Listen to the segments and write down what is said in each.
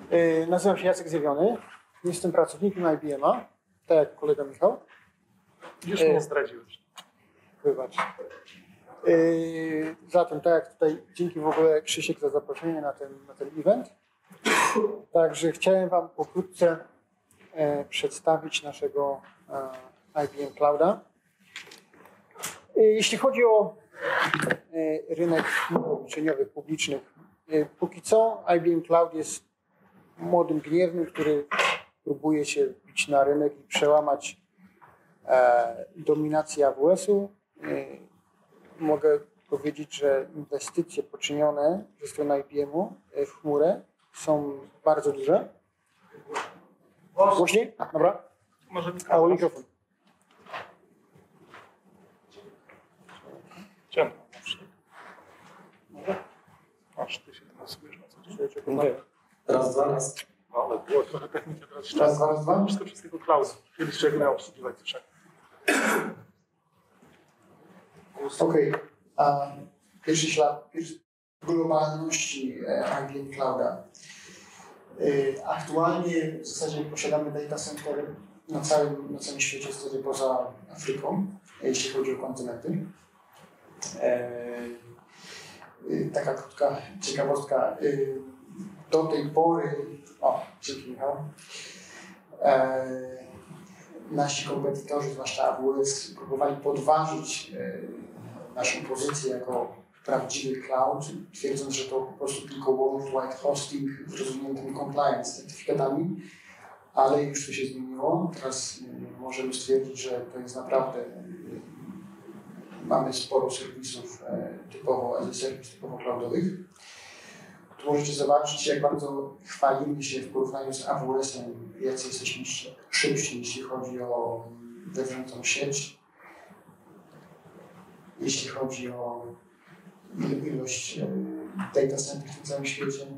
Nazywam się Jacek Zjawiony. Jestem pracownikiem IBM-a, tak jak kolega Michał. Już mnie zdradziłeś. Wybacz. Zatem, tak jak tutaj, dzięki w ogóle Krzysiek za zaproszenie na ten event. Także chciałem Wam pokrótce przedstawić naszego IBM Clouda. Jeśli chodzi o rynek ubezpieczeniowych publicznych, póki co IBM Cloud jest młodym gniewnym, który próbuje się bić na rynek i przełamać dominację AWS-u. Mogę powiedzieć, że inwestycje poczynione ze strony IBM-u w chmurę są bardzo duże. Głośniej? Dobra. Może mikrofon. Ciemno. Masz, ty się teraz bierz na co dzień. Raz, dwa, raz. No, ale było trochę techniki teraz. Raz, dwa. Wszystko przez tego cloudu. Kiedyś czego miał obsługiwać coś. Okej. Pierwszy ślad globalności IBM Clouda. Aktualnie w zasadzie posiadamy data center na całym świecie, wtedy poza Afryką, jeśli chodzi o kontynenty. Taka krótka ciekawostka. Do tej pory, dzięki Michał, nasi kompetytorzy, zwłaszcza AWS, próbowali podważyć naszą pozycję jako prawdziwy cloud, twierdząc, że to po prostu tylko worldwide hosting z rozwiniętymi compliance certyfikatami, ale już to się zmieniło. Teraz możemy stwierdzić, że to jest naprawdę, mamy sporo serwisów typowo as a service, typowo cloudowych. Tu możecie zobaczyć, jak bardzo chwalimy się w porównaniu z AWS-em, jacy jesteśmy szybsi, jeśli chodzi o wewnętrzną sieć, jeśli chodzi o ilość data centrów w tym całym świecie.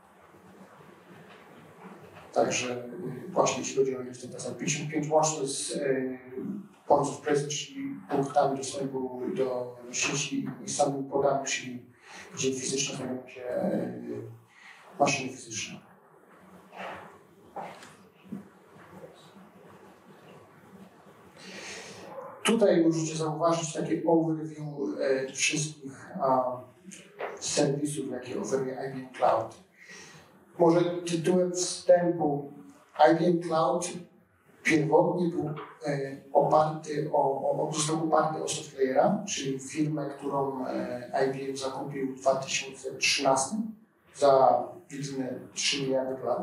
Także właśnie jeśli chodzi o ilość data centrów, 55 łącznie z points of presence, czyli punktami dostępu do sieci i samym podanym, czyli gdzie fizycznie znajdują się maszyny fizyczne. Tutaj możecie zauważyć takie overview wszystkich serwisów, jakie oferuje IBM Cloud. Może tytułem wstępu, IBM Cloud pierwotnie był został oparty o SoftLayera, czyli firmę, którą IBM zakupił w 2013 za jedyne 3 miliardy dolarów.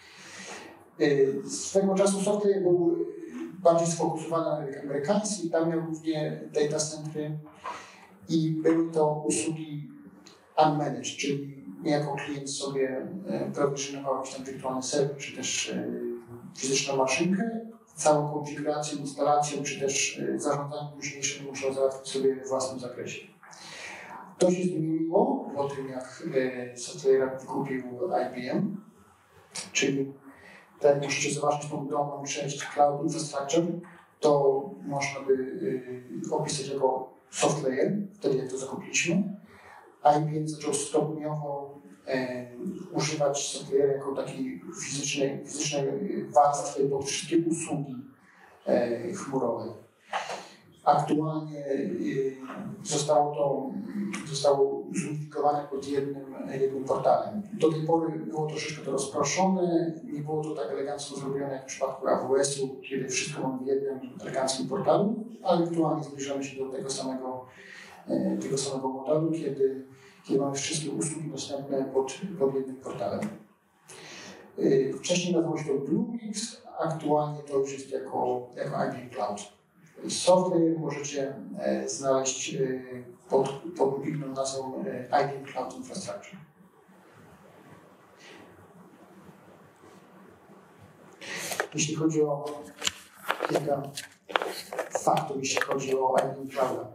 Swego czasu SoftLayer był bardziej sfokusowany na rynek amerykański, tam miał głównie data centry i były to usługi unmanaged, czyli niejako klient sobie prowizjonował jakiś tam wirtualny serwer, czy też fizyczną maszynkę, całą konfigurację, instalację, czy też zarządzanie późniejszym musiał załatwić sobie w własnym zakresie. To się zmieniło po tym, jak SoftLayer wykupił IBM, czyli tak jak możecie zobaczyć tą dolną część Cloud Infrastructure, to można by opisać jako SoftLayer, wtedy jak to zakupiliśmy. IBM zaczął stopniowo używać SoftLayer jako takiej fizycznej warstwy pod wszystkie usługi chmurowe. Aktualnie zostało zunifikowane pod jednym portalem. Do tej pory było troszeczkę to rozproszone, nie było to tak elegancko zrobione jak w przypadku AWS-u, kiedy wszystko mamy w jednym eleganckim portalu, ale aktualnie zbliżamy się do tego samego modelu, kiedy mamy wszystkie usługi dostępne pod jednym portalem. Wcześniej nazywało się to Bluemix, aktualnie to już jest jako IBM Cloud. Software możecie znaleźć pod inną nazwą IBM Cloud Infrastructure. Jeśli chodzi o kilka faktów, jeśli chodzi o IBM Cloud.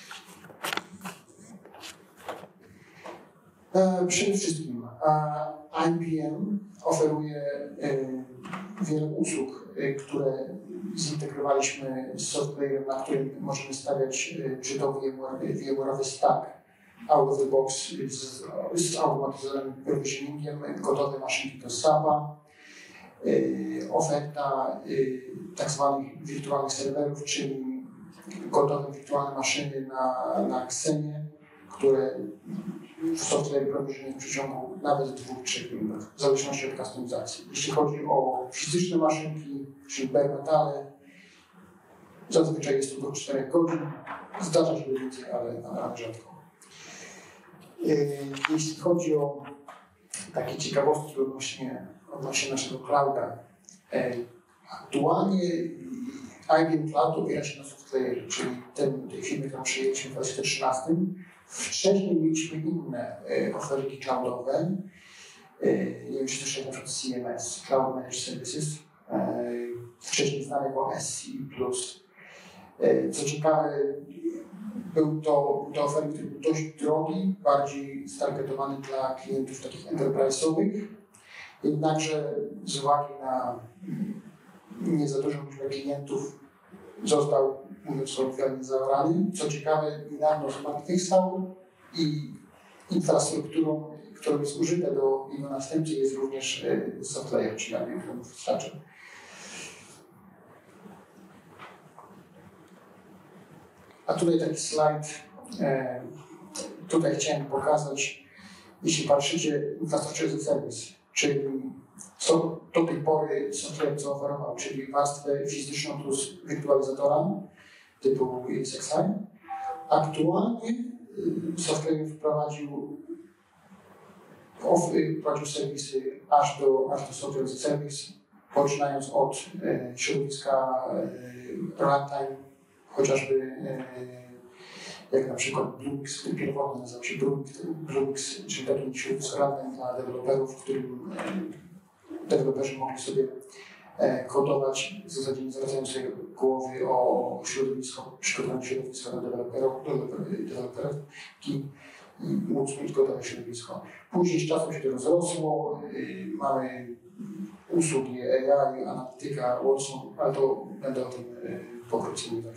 Przede wszystkim IBM oferuje wiele usług, które zintegrowaliśmy z softwarem, na którym możemy stawiać czy to VMware'owy stack, out of the box z automatyzowanym provisioningiem, gotowe maszynki do SAP-a, oferta tak zwanych wirtualnych serwerów, czyli gotowe wirtualne maszyny na Xenie, które w software provisioning w przeciągu nawet 2-3 minut, w zależności od kustomizacji. Jeśli chodzi o fizyczne maszynki, czyli bare metale, zazwyczaj jest to do 4 godzin. Zdarza się więcej, ale rzadko. Jeśli chodzi o takie ciekawostki odnośnie naszego clouda, aktualnie IBM Cloud opiera się na SoftLayer, czyli tej firmy, którą przyjęliśmy w 2013. Wcześniej mieliśmy inne oferty cloudowe. Nie wiem, czy słyszeli na przykład CMS, Cloud Managed Services, wcześniej znane jako SCE+. Co ciekawe, był to oferty, który był dość drogi, bardziej stargetowany dla klientów takich enterprise'owych. Jednakże z uwagi na nie za dużą liczbę klientów został, mówiąc kolokwialnie, zaorany. Co ciekawe, niedawno zmartwychwstał i infrastrukturą, którą jest użyte do jego następcy, jest również SoftLayer, czyli IBM Infrastructure. A tutaj taki slajd, tutaj chciałem pokazać, jeśli patrzycie Infrastructure as a Service, czyli co do tej pory software zaoferował, czyli warstwę fizyczną plus wirtualizatora typu ESXi. Aktualnie software wprowadził serwisy aż do software as a service, poczynając od środowiska runtime, chociażby jak na przykład Bluemix, który pierwotnie nazywał się Bluemix, czyli taki środowisko runtime dla deweloperów, w którym deweloperzy mogli sobie kodować, w zasadzie nie zwracając sobie głowy o środowisko, przygotowanie środowiska do deweloperów i móc mieć gotowe środowisko. Później z czasem się to rozrosło, mamy usługi AI, analityka, Watson, ale to będę o tym pokrótce mówił.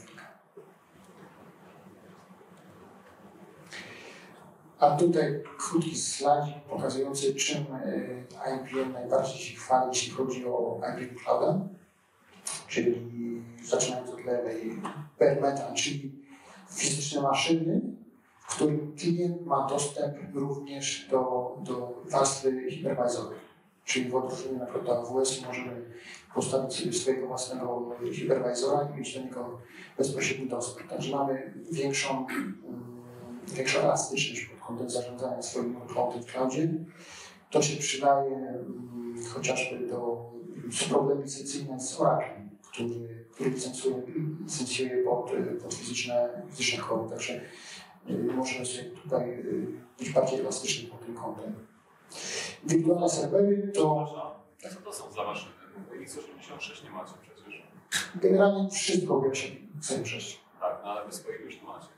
A tutaj krótki slajd pokazujący, czym IBM najbardziej się chwali, jeśli chodzi o IBM Clouda, czyli zaczynając od lewej, bare metal, czyli fizyczne maszyny, w którym klient ma dostęp również do warstwy hipervisory. Czyli w odróżnieniu na przykład do AWS możemy postawić sobie swojego własnego hipervisora i mieć do niego bezpośredni dostęp. Także mamy większą elastyczność pod kątem zarządzania swoim cloudem w cloudzie. To się przydaje chociażby do problemy licencyjne z Oracle, który licencjuje pod fizyczne choroby. Także możemy sobie tutaj być bardziej elastyczni pod tym kątem. Wirtualne serwery to... Co to są za maszyny? X86 nie macie przecież. Generalnie wszystko w x86. Tak, no ale wy swoich już nie macie.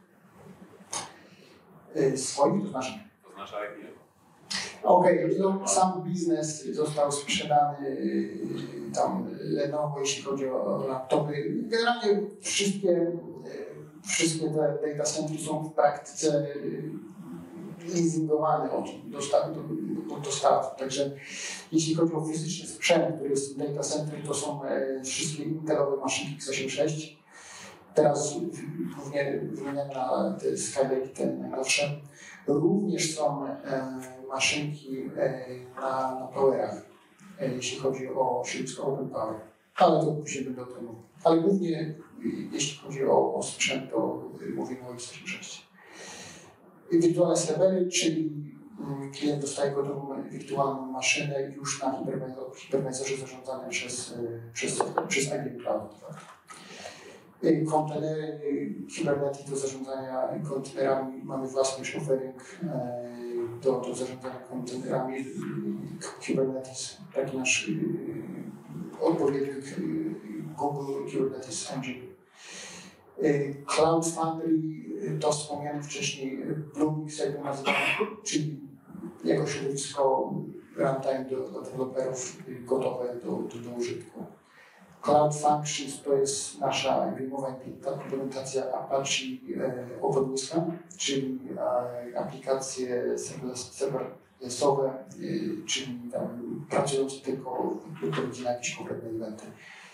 Swoich to znaczy? To znaczy IBM. Okej, no, sam biznes został sprzedany tam Lenovo, jeśli chodzi o laptopy. Generalnie wszystkie te data centry są w praktyce leasingowane od dostaw. Także jeśli chodzi o fizyczny sprzęt, który jest w data center, to są wszystkie Intelowe maszynki x86. Teraz głównie wymieniam na te Skylake, te najnowsze. Również są maszynki na powerach, jeśli chodzi o środowisko Open Power. Ale to później będę o tym mówił. Ale głównie jeśli chodzi o sprzęt, to mówimy o x86. Wirtualne serwery, czyli klient dostaje gotową wirtualną maszynę już na hipervisorze zarządzanym przez IBM Cloud. Tak? Kontenery, Kubernetes do zarządzania kontenerami, mamy własny offering do zarządzania kontenerami Kubernetes, taki nasz odpowiednik Google Kubernetes Engine. Cloud Foundry to wspomniany wcześniej Bluemix, jak go nazywamy, czyli jako środowisko runtime dla deweloperów gotowe do użytku. Cloud Functions to jest nasza IBM-owa implementacja Apache OpenWhiska, czyli aplikacje serverlessowe, czyli tam pracujące tylko na jakieś konkretne eventy.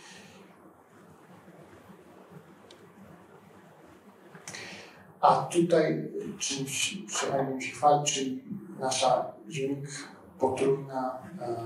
A tutaj czymś przynajmniej mi się chwali, czyli nasza unique, potrójna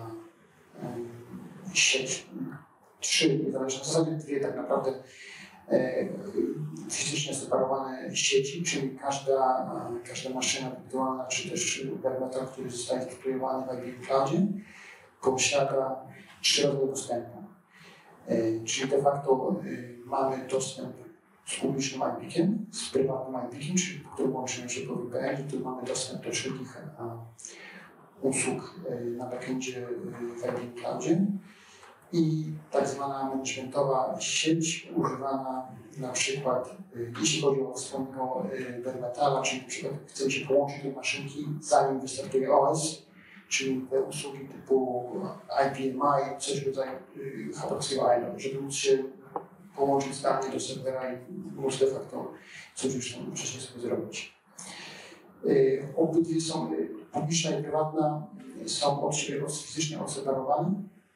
sieć, 3 niezależne, w zasadzie 2 tak naprawdę fizycznie separowane sieci, czyli każda maszyna wirtualna, czy też bare metal, który zostaje zdeployowany w IBM Cloudzie, posiada 3 rodzaje dostępu. Czyli de facto mamy dostęp z publicznym IP-kiem, z prywatnym IP-kiem, czyli po którym łączymy się po VPN, tu mamy dostęp do wszelkich usług na backendzie w IBM Cloudzie. I tak zwana managementowa sieć używana na przykład, jeśli chodzi o wspomnianego bare metala, czyli na przykład chcemy się połączyć do maszynki, zanim wystartuje OS, czyli te usługi typu IPMI, coś w rodzaju haberskiego ILO, żeby móc się połączyć zdalnie do serwera i móc de facto coś już tam wcześniej sobie zrobić. Obydwie są, publiczna i prywatna, są od siebie fizycznie odseparowane.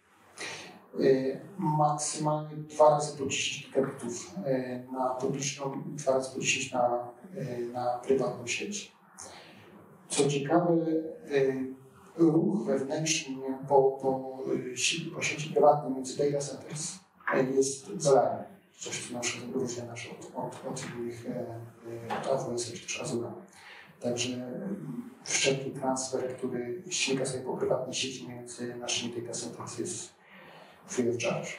Maksymalnie 2 razy po 10 gigabitów na publiczną, 2 razy po 10 na prywatną sieć. Co ciekawe, ruch wewnętrzny po sieci prywatnej między data centers jest zalarny. Coś, co na przykład różnia nas od innych AWS czy też Azure. Także wszelki transfer, który ściga sobie po prywatnej sieci między naszymi data centers jest free of charge.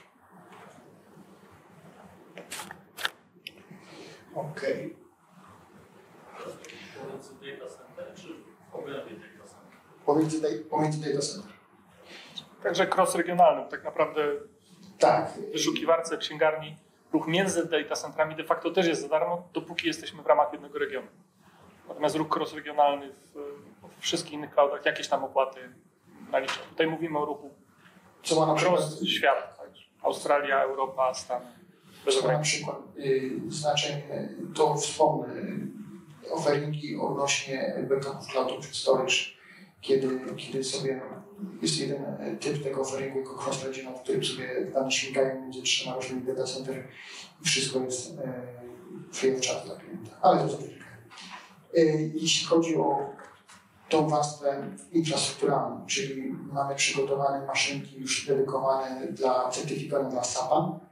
Okej. Pomiędzy data center czy w obrębie data center? Pomiędzy data center. Także cross-regionalnym, tak naprawdę Tak. w wyszukiwarce, księgarni, ruch między data centrami de facto też jest za darmo, dopóki jesteśmy w ramach jednego regionu. Natomiast ruch cross-regionalny w wszystkich innych cloudach jakieś tam opłaty nalicza. Tutaj mówimy o ruchu Co ma na przykład świat, tak? Australia, Europa, Stany. Co ma na przykład znaczenie, to wspomnę, offeringi odnośnie backupów cloudu czy storage, kiedy sobie jest jeden typ tego offeringu jako cross-regional, w którym sobie dane śmigają między 3 różnymi data center i wszystko jest free of charge dla klienta. Ale to za chwilkę. Jeśli chodzi o tą warstwę infrastrukturalną, czyli mamy przygotowane maszynki już dedykowane certyfikowane dla SAP-a.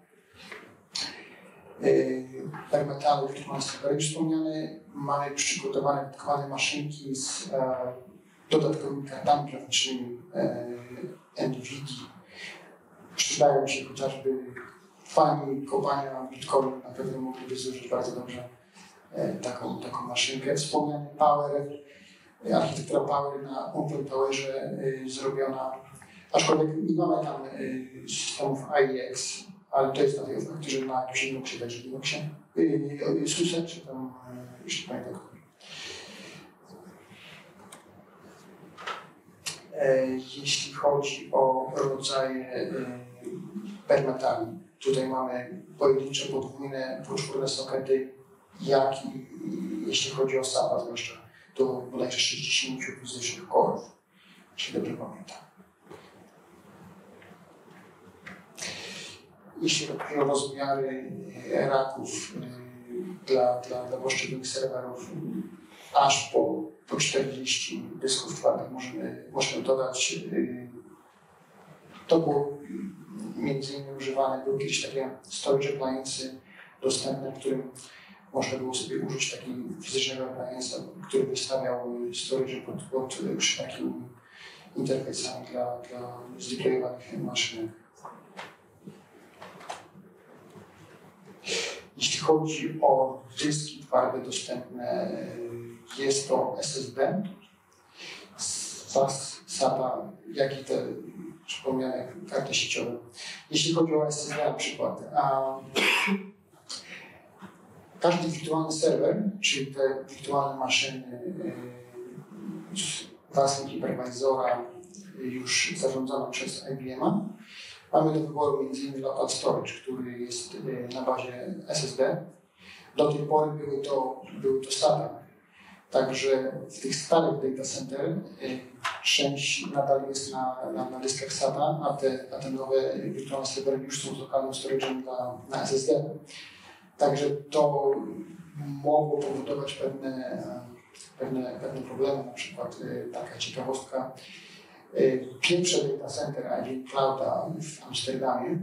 Bare metalu, wirtualne serwery już wspomniane, mamy przygotowane dedykowane maszynki z dodatkowymi kartami graficznymi NVIDIA. Przydają się chociażby fani kopania Bitcoin, na pewno mogliby zużyć bardzo dobrze taką maszynkę. Wspomniany Power, architektura Power na Open Powerze zrobiona, aczkolwiek nie mamy tam systemów IEX, ale to jest na tej architekturze na jakimś Linuxie, także Linuxie, SUSE, czy tam, już nie pamiętam. Jeśli chodzi o rodzaje bare metali, tutaj mamy pojedyncze, podwójne, poczwórne sokety, jak i jeśli chodzi o SAP-a zwłaszcza, to bodajże 60 fizycznych korów, jeśli dobrze pamiętam. Jeśli chodzi o rozmiary raków dla poszczególnych serwerów, aż po 40 dysków twardych możemy dodać. To było między innymi używane, były kiedyś takie storage appliance'y dostępne, w którym można było sobie użyć takiego fizycznego appliance'a, który wystawiał storage pod takimi interfejsami dla zdeployowanych maszyn. Jeśli chodzi o dyski twarde dostępne, jest to SSD, SAS, SATA, jak i te przypomniane karty sieciowe. Jeśli chodzi o SSD na przykład, każdy wirtualny serwer, czyli te wirtualne maszyny z własnym hipervisora już zarządzane przez IBM-a, Mamy do wyboru m.in. local storage, który jest na bazie SSD. Do tej pory były to SATA. Także w tych starych data center część nadal jest na dyskach SATA, a te nowe wirtualne serwery już są z lokalnym storage'em na SSD. Także to mogło powodować pewne problemy, na przykład taka ciekawostka. Pierwsze data center IBM Clouda w Amsterdamie,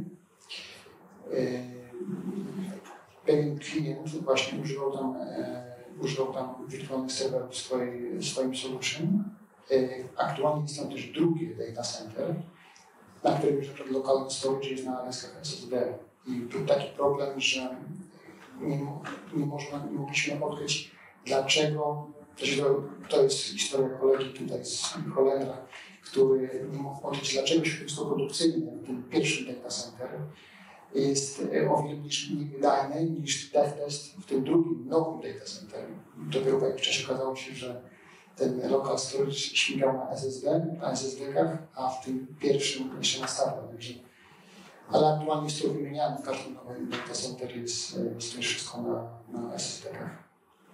pewien klient właśnie używał tam wirtualnych serwerów w swoim solution. Aktualnie jest tam też drugie data center, na którym już lokalny storage jest na dyskach SSD. I był taki problem, że nie mogliśmy odkryć, dlaczego. To jest historia kolegi tutaj z Holendra, który nie mógł odkryć, dlaczego środowisko produkcyjne w tym pierwszym data center jest o wiele mniej wydajne niż test w tym drugim, nowym data center. Dopiero po jakimś czasie okazało się, że ten local storage śmigał na SSD-kach, a w tym pierwszym jeszcze na SATA. Ale aktualnie jest to wymieniane, w każdym nowym data center jest to już wszystko na SSD-kach.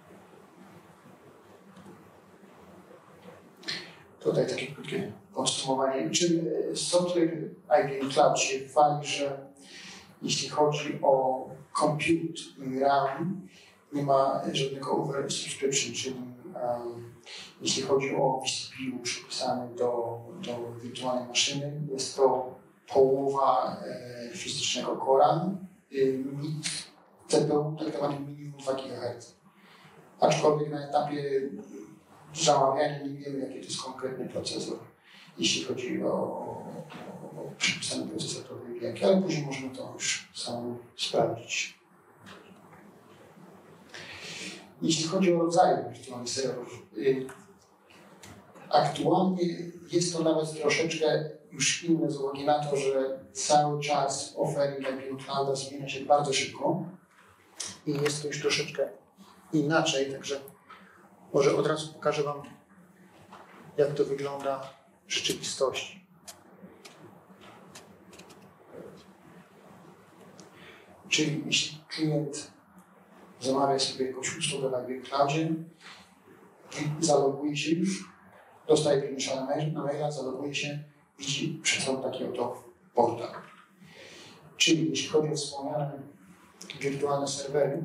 Tutaj takie krótkie podsumowanie. Czym software IBM Cloud się chwali, że jeśli chodzi o compute i RAM, nie ma żadnego oversubscription, czyli jeśli chodzi o vCPU przypisany do wirtualnej maszyny, jest to połowa fizycznego cora, CPU tak naprawdę minimum 2 GHz. Aczkolwiek na etapie zamawiania nie wiemy, jaki to jest konkretny procesor, jeśli chodzi o przypisany procesor, to wie jaki, ale później możemy to już sam sprawdzić. Jeśli chodzi o rodzaje wirtualnych serwerów, aktualnie jest to nawet troszeczkę już inne z uwagi na to, że cały czas offering IBM Clouda zmienia się bardzo szybko i jest to już troszeczkę inaczej, także może od razu pokażę Wam, jak to wygląda w rzeczywistości. Czyli jeśli klient zamawia sobie jakąś usługę na IBM Cloudzie, zaloguje się już, dostaje klienta na maila, zaloguje się, widzi przed sobą taki oto portal. Czyli jeśli chodzi o wspomniane wirtualne serwery,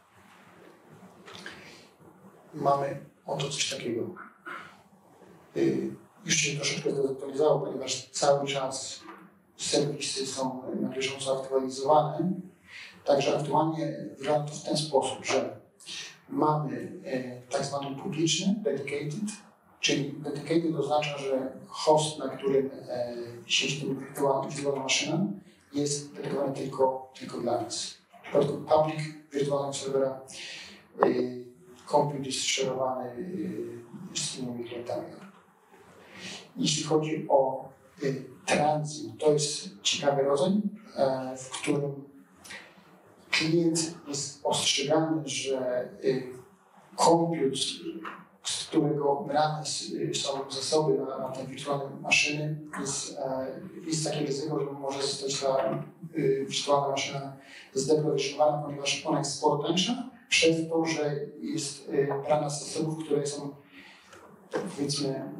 mamy oto coś takiego. Już się troszeczkę zdezaktualizowało, ponieważ cały czas serwisy są na bieżąco aktualizowane. Także aktualnie wygląda to w ten sposób, że mamy tak zwany publiczny, dedicated, czyli dedicated oznacza, że host, na którym siedzi ta wirtualna maszyna, jest dedykowany tylko dla nas. W przypadku public wirtualnego serwera komput jest szerowany z innymi klientami. Jeśli chodzi o transit, to jest ciekawy rodzaj, w którym klient jest ostrzegany, że komput, z którego brane są zasoby na te wirtualne maszyny, jest takie ryzyko, że może zostać ta wirtualna maszyna zdeprowizowana, ponieważ ona jest sporo tańsza, przez to, że jest brana z zasobów, które są, powiedzmy,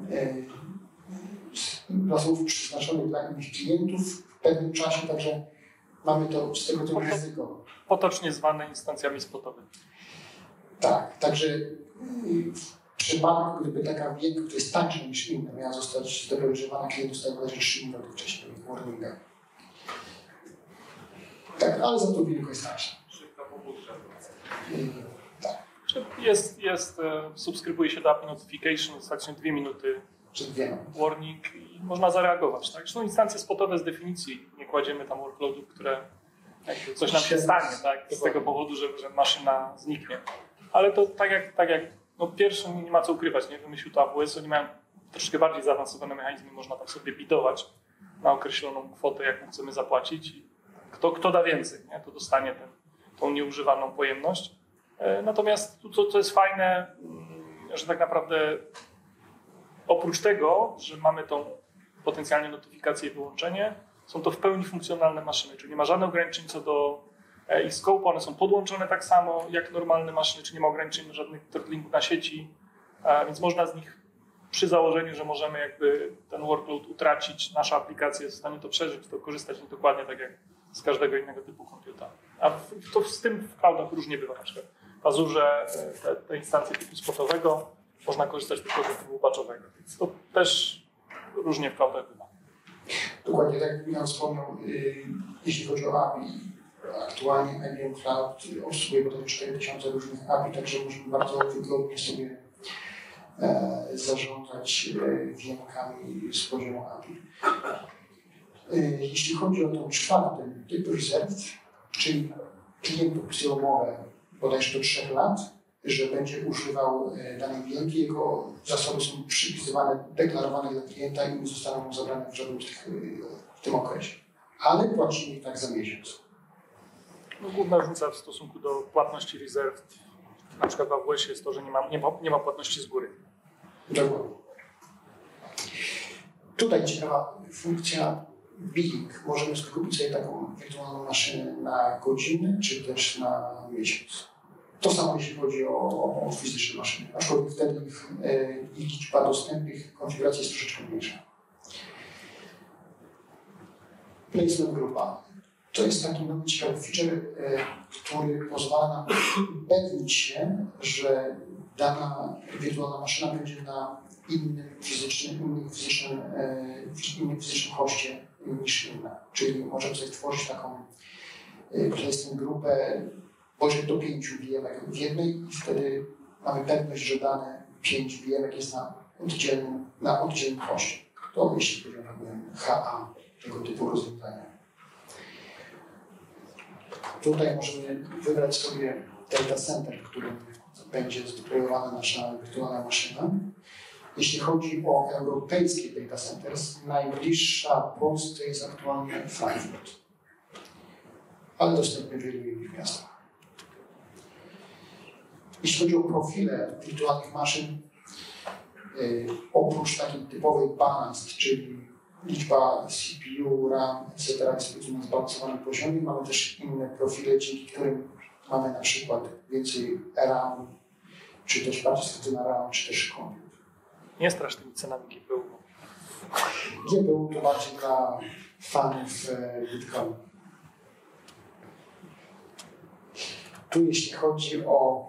zasobów przeznaczonych dla innych klientów w pewnym czasie, także mamy to z tego typu ryzyko. Potocznie zwane instancjami spotowymi. Tak, także w przypadku, gdyby taka wielka, która jest tańsza niż inna, miała zostać zdeprowizowana, klient dostaje bodajże 3 minuty wcześniej w warningach. Tak, ale za to wielkość jest tańsza. Szybka pobudka. Tak. Subskrybuje się do API Notification, wystarczy 2 minuty Czy 2 minuty. warning i można zareagować. Tak? Zresztą instancje spotowe z definicji nie kładziemy tam workloadów, które coś nam się stanie, tak? Z tego powodu, że maszyna zniknie. Ale to tak jak pierwszy nie ma co ukrywać, nie? Wymyślił to AWS, oni mają troszkę bardziej zaawansowane mechanizmy, można tam sobie bidować na określoną kwotę, jaką chcemy zapłacić. I kto da więcej, nie? To dostanie tą nieużywaną pojemność. Natomiast tu co jest fajne, że tak naprawdę oprócz tego, że mamy tą potencjalnie notyfikację i wyłączenie, są to w pełni funkcjonalne maszyny, czyli nie ma żadnych ograniczeń co do ich scope, one są podłączone tak samo jak normalne maszyny, czyli nie ma ograniczeń żadnych throttlingu na sieci, więc można z nich przy założeniu, że możemy jakby ten workload utracić, nasza aplikacja jest w stanie to przeżyć, to korzystać dokładnie tak jak z każdego innego typu komputera. A to z tym w cloudach różnie bywa. Na przykład w Azurze te instancje typu spotowego można korzystać tylko z typu batchowego. Więc to też różnie w cloudach bywa. Dokładnie tak jak Michał wspomniał, jeśli chodzi o API, aktualnie IBM Cloud obsługuje ponad 4000 różnych API, także możemy bardzo wygodnie sobie zarządzać wiemkami z poziomu API. Jeśli chodzi o ten czwarty typ reserve, czyli klient podpisuje umowę bodajże do 3 lat, że będzie używał danej wielki, jego zasoby są przypisywane, deklarowane dla klienta i nie zostaną mu zabrane w żadnym w tym okresie. Ale płacimy ich tak za miesiąc. No, główna różnica w stosunku do płatności reserve, na przykład w AWS jest to, że nie ma płatności z góry. Dokładnie. Tutaj ciekawa funkcja billing. Możemy skupić sobie taką wirtualną maszynę na godzinę, czy też na miesiąc. To samo jeśli chodzi o fizyczne maszyny, aczkolwiek wtedy ich liczba dostępnych konfiguracji jest troszeczkę mniejsza. Placement grupa. To jest taki nowy ciekawy feature, który pozwala nam upewnić się, że dana wirtualna maszyna będzie na innym fizycznym hoście niż inna. Czyli możemy sobie stworzyć taką placement grupę do 5 VM-ek w jednej i wtedy mamy pewność, że dane 5 VM-ek jest na oddzielnym hoście. To jeśli chodzi o HA, tego typu rozwiązania. Tutaj możemy wybrać sobie data center, w którym będzie zdeployowana nasza wirtualna maszyna. Jeśli chodzi o europejskie data centers, najbliższa Polsce jest aktualnie Frankfurt, ale dostępny w wielu innych miastach. Jeśli chodzi o profile wirtualnych maszyn, oprócz takiej typowej balanced, czyli liczba CPU, RAM, etc. jest na zbalansowanym poziomie, mamy też inne profile, dzięki którym mamy na przykład więcej RAM, czy też bardziej skrytyczna RAM, czy też komput. Nie strasz tymi cenami GPU. GPU to bardziej dla fanów Bitcoina. Tu jeśli chodzi o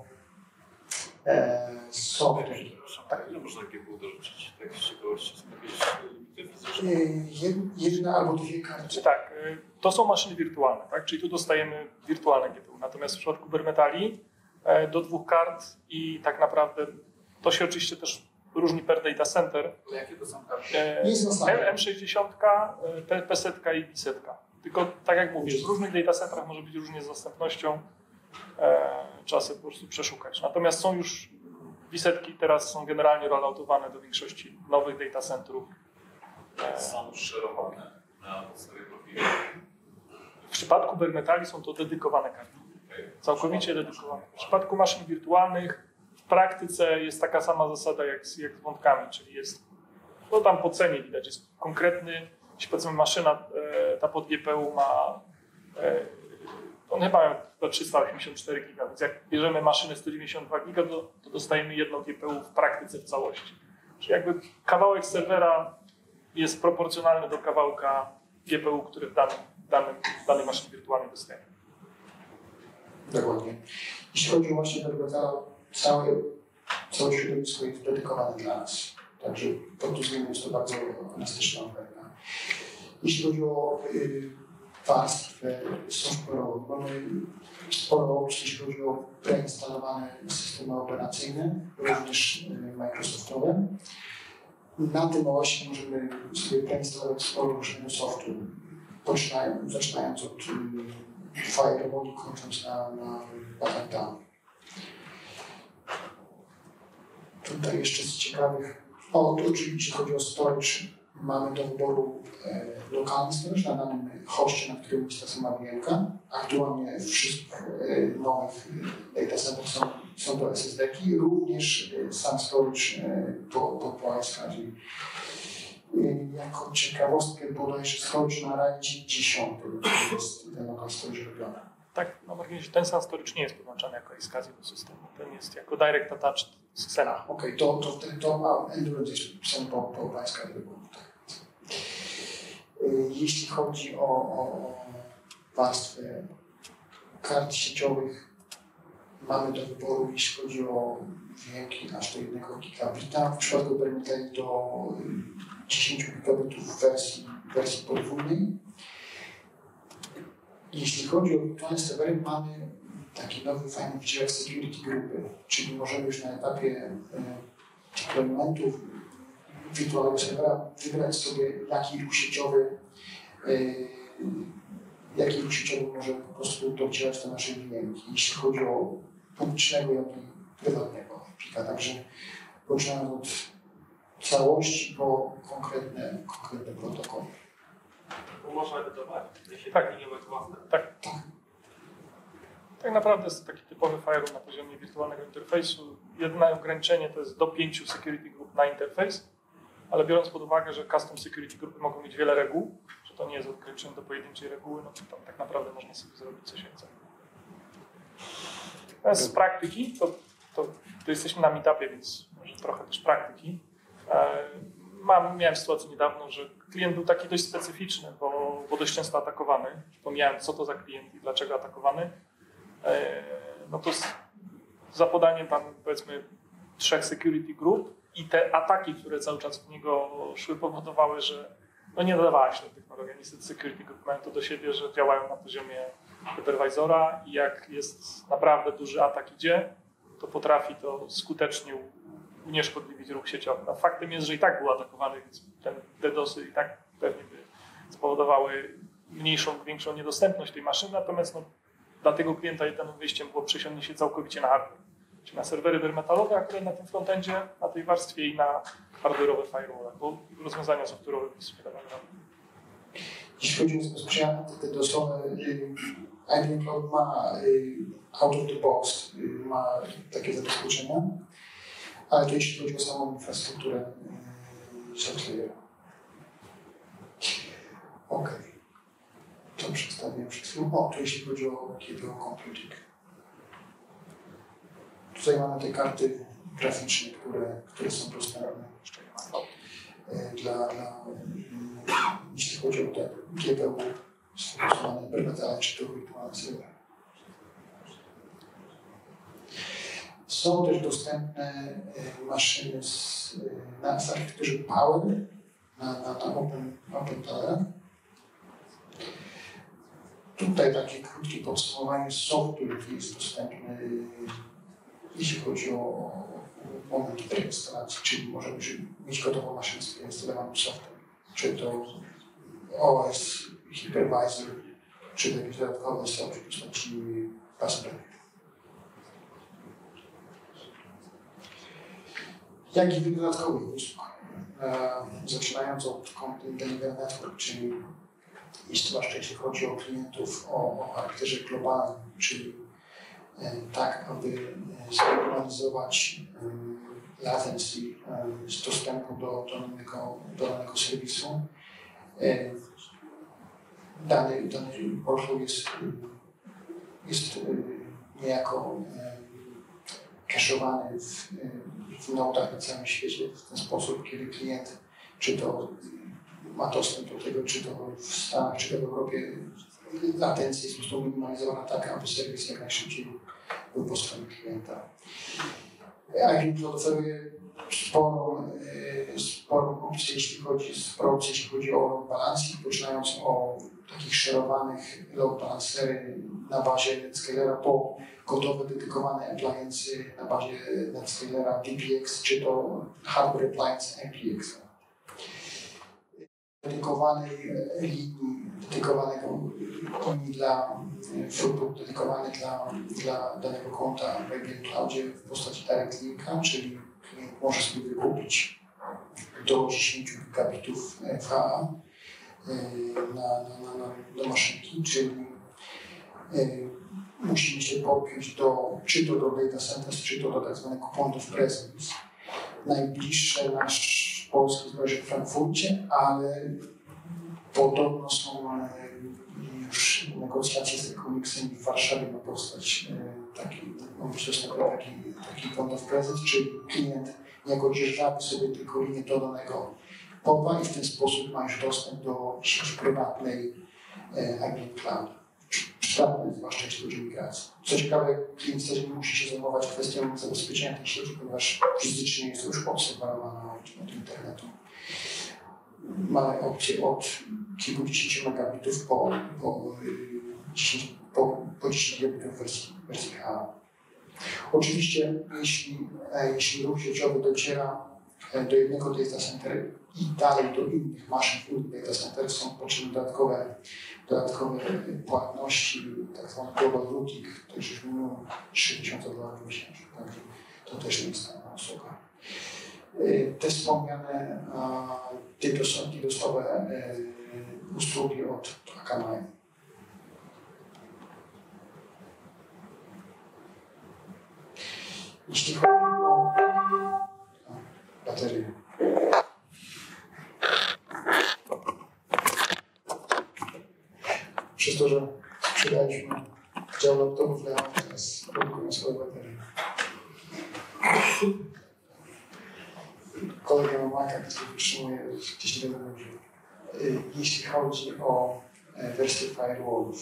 software. Tak, ile można GPU dorzucić? Tak z ciekawości są jakieś limity fizyczne? Jedna albo dwie karty. Tak, to są maszyny wirtualne, tak? Czyli tu dostajemy wirtualne GPU. Natomiast w przypadku bare metali do 2 kart i tak naprawdę to się oczywiście też różni per data center. To jakie to są karty? M60, P100 i B100. Tylko tak jak mówisz, w różnych data centrach może być różnie z dostępnością. Trzeba sobie po prostu przeszukać. Natomiast są już B100 teraz są generalnie rolloutowane do większości nowych data centrów. Są szerokowane na podstawie profilu. W przypadku bare metali są to dedykowane karty. Całkowicie dedykowane. W przypadku maszyn wirtualnych w praktyce jest taka sama zasada jak z wątkami, czyli jest, no tam po cenie widać, jest konkretny, jeśli powiedzmy maszyna, ta pod GPU ma, on chyba ma 384 GB, więc jak bierzemy maszynę 192 GB, to dostajemy jedno GPU w praktyce w całości. Czyli jakby kawałek serwera jest proporcjonalny do kawałka GPU, który w danej maszynie wirtualnej dostajemy. Dokładnie. Jeśli chodzi o właśnie całe środowisko jest dedykowane dla nas. Także pod tym względem jest to bardzo elastyczna oferta. Jeśli chodzi o warstwę software'ową, mamy sporo opcji, jeśli chodzi o preinstalowane systemy operacyjne, również Microsoftowe. Na tym właśnie możemy sobie preinstalować sporo różnego softu, zaczynając od firewalli, kończąc na patentach. Tutaj jeszcze z ciekawych, oczywiście chodzi o storage, mamy do wyboru lokalny storage na danym hoście, na którym jest ta sama VM-ka. Aktualnie wszystkich nowych data centers są to SSD-ki, również sam storage po OSK, czyli Jako ciekawostkę bodajże storage na RAID 10, to jest ten local storage robiony. Tak, na marginesie ten sam storage nie jest podłączany jako SCSI do systemu. Ten jest jako direct attached z Xena. Okej, to Endurance jest pisane po pańska wyboru. Jeśli chodzi o warstwę kart sieciowych, mamy do wyboru, jeśli chodzi o dźwięki aż do 1 gigabita. W przypadku Bermudei do 10 gigabitów w wersji podwójnej. Jeśli chodzi o wirtualne serwery, mamy taki nowy fajny wydział security grupy, czyli możemy już na etapie deploymentu wirtualnego serwera wybrać sobie, jaki ruch sieciowy może po prostu docierać do naszej dźwięki, jeśli chodzi o publicznego, jak i prywatnego plika. Także poczynając od całości po konkretne protokoły. Można edytować, jeśli Tak. nie ma własne. Tak naprawdę jest to taki typowy firewall na poziomie wirtualnego interfejsu. Jedyne ograniczenie to jest do 5 security group na interfejs, ale biorąc pod uwagę, że custom security grupy mogą mieć wiele reguł, że to nie jest ograniczenie do pojedynczej reguły, no to tam tak naprawdę można sobie zrobić coś więcej. Z praktyki, to jesteśmy na meetupie, więc może trochę też praktyki. Miałem sytuację niedawno, że klient był taki dość specyficzny, bo dość często atakowany. Pomijałem, co to za klient i dlaczego atakowany. No to za podaniem tam powiedzmy 3 security group i te ataki, które cały czas w niego szły, powodowały, że no nie dodawała się technologia. Niestety security group mają to do siebie, że działają na poziomie hypervisora i jak jest naprawdę duży atak idzie, to potrafi to skutecznie unieszkodliwić ruch sieciowy. No, faktem jest, że i tak był atakowany, więc ten DDoSy i tak pewnie by spowodowały większą niedostępność tej maszyny, natomiast no, dla tego klienta jedynym wyjściem było przesiądnięcie całkowicie na hardware. Czyli na serwery bare-metalowe, akurat na tym frontendzie, na tej warstwie i na hardware'owe firewall, bo rozwiązania software'owe nie dawały rady. Jeśli chodzi o bezpośrednie te DDoS-owe, IBM Cloud ma out of the box, ma takie zabezpieczenia, ale to jeśli chodzi o samą infrastrukturę software'ową. Okej. To przedstawiłem przed chwilą. To jeśli chodzi o GPU Computing. Tutaj mamy te karty graficzne, które są dostępne jeśli chodzi o te GPU sfokusowane bare-metalowe czy to wirtualne serwery. Są też dostępne maszyny na architekturze Power, na OpenTower. Tutaj takie krótkie podsumowanie softu, jaki jest dostępny, jeśli chodzi o moment preinstalacji, czyli możemy mieć gotową maszynę z zainstalowanym softem, czy to OS, hypervisor, czy jakieś dodatkowe softy w postaci Raspberry. Jak i dodatkowych usług, zaczynając od Content Delivery Network, czyli zwłaszcza jeśli chodzi o klientów o charakterze globalnym, czyli tak, aby zoptymalizować latency z dostępu do danego serwisu. Dany workflow jest niejako cachowany w nodach na całym świecie w ten sposób, kiedy klient czy to ma dostęp do tego, czy to w Stanach, czy to w Europie, latencja jest po prostu minimalizowana tak, aby serwis jak najszybciej był po stronie klienta. IBM oferuje sporą opcję, jeśli chodzi o load balancing, poczynając o takich szerowanych load balancery na bazie NetScalera po gotowe, dedykowane appliance na bazie NetScalera DPX, czy to hardware appliance MPX. Dedykowanego linii dla throughput, dedykowany dla danego konta w IBM Cloudzie w postaci direct linka, czyli klient może sobie wykupić do 10 gigabitów FHA do maszynki, czyli musimy się podpiąć czy to do data centers, czy to do tak zwanego point of presence. Najbliższy nasz Polski zbrodni w Frankfurcie, ale podobno są już negocjacje z Economicem w Warszawie ma powstać taki point of presence, czyli klient jako dzierżawi sobie tylko linię dodanego POP-a i w ten sposób ma już dostęp do sieci prywatnej IBM Cloud. Przydatne, zwłaszcza jeśli chodzi o migrację. Co ciekawe, klient też nie musi się zajmować kwestią zabezpieczenia tej sieci, ponieważ fizycznie jest to już odseparowana od internetu. Mamy opcję od kilkudziesięciu megabitów po 10 gigabitów wersji HA. Oczywiście, jeśli ruch sieciowy dociera do jednego data center i dalej do innych maszyn w innych data center, są potrzebne dodatkowe płatności, tak zwany global routing, to już minimum $3000 miesięcznie. Także to też nie jest tania usługa. Te wspomniane DDoS-owe usługi od Akamai. Jeśli chodzi o baterię. Przez to, że sprzedaliśmy dział laptopów dla teraz produkują swoje baterie. Kolega ma Maca, który wytrzymuje gdzieś tyle będzie. Jeśli chodzi o wersję firewall,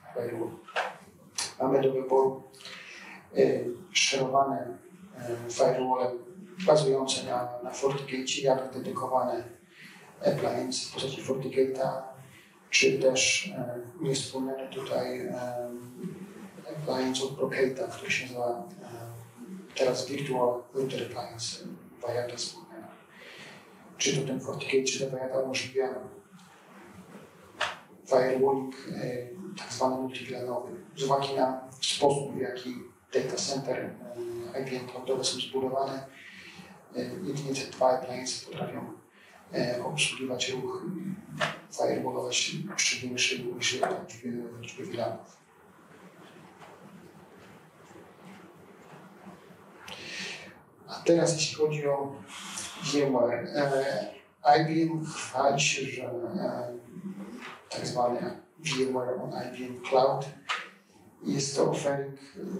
mamy do wyboru szerowane firewall bazujące na FortiGate, jak dedykowane appliance w postaci FortiGate'a, czy też niewspomniany tutaj appliance od Brocate'a, który się nazywa teraz Virtual Router Appliance, Wajada wspomniana. Czy to ten FortiGate, czy ta Wajada umożliwia firewalling tak zwany multivlanowy. Z uwagi na sposób, w jaki data center IBM cloudowe są zbudowane, jedynie te dwa appliance potrafią obsługiwać ruch firewallowy przy większej liczbie VLANów. A teraz jeśli chodzi o VMware, IBM chwali się, że tak zwany VMware on IBM Cloud jest to offering,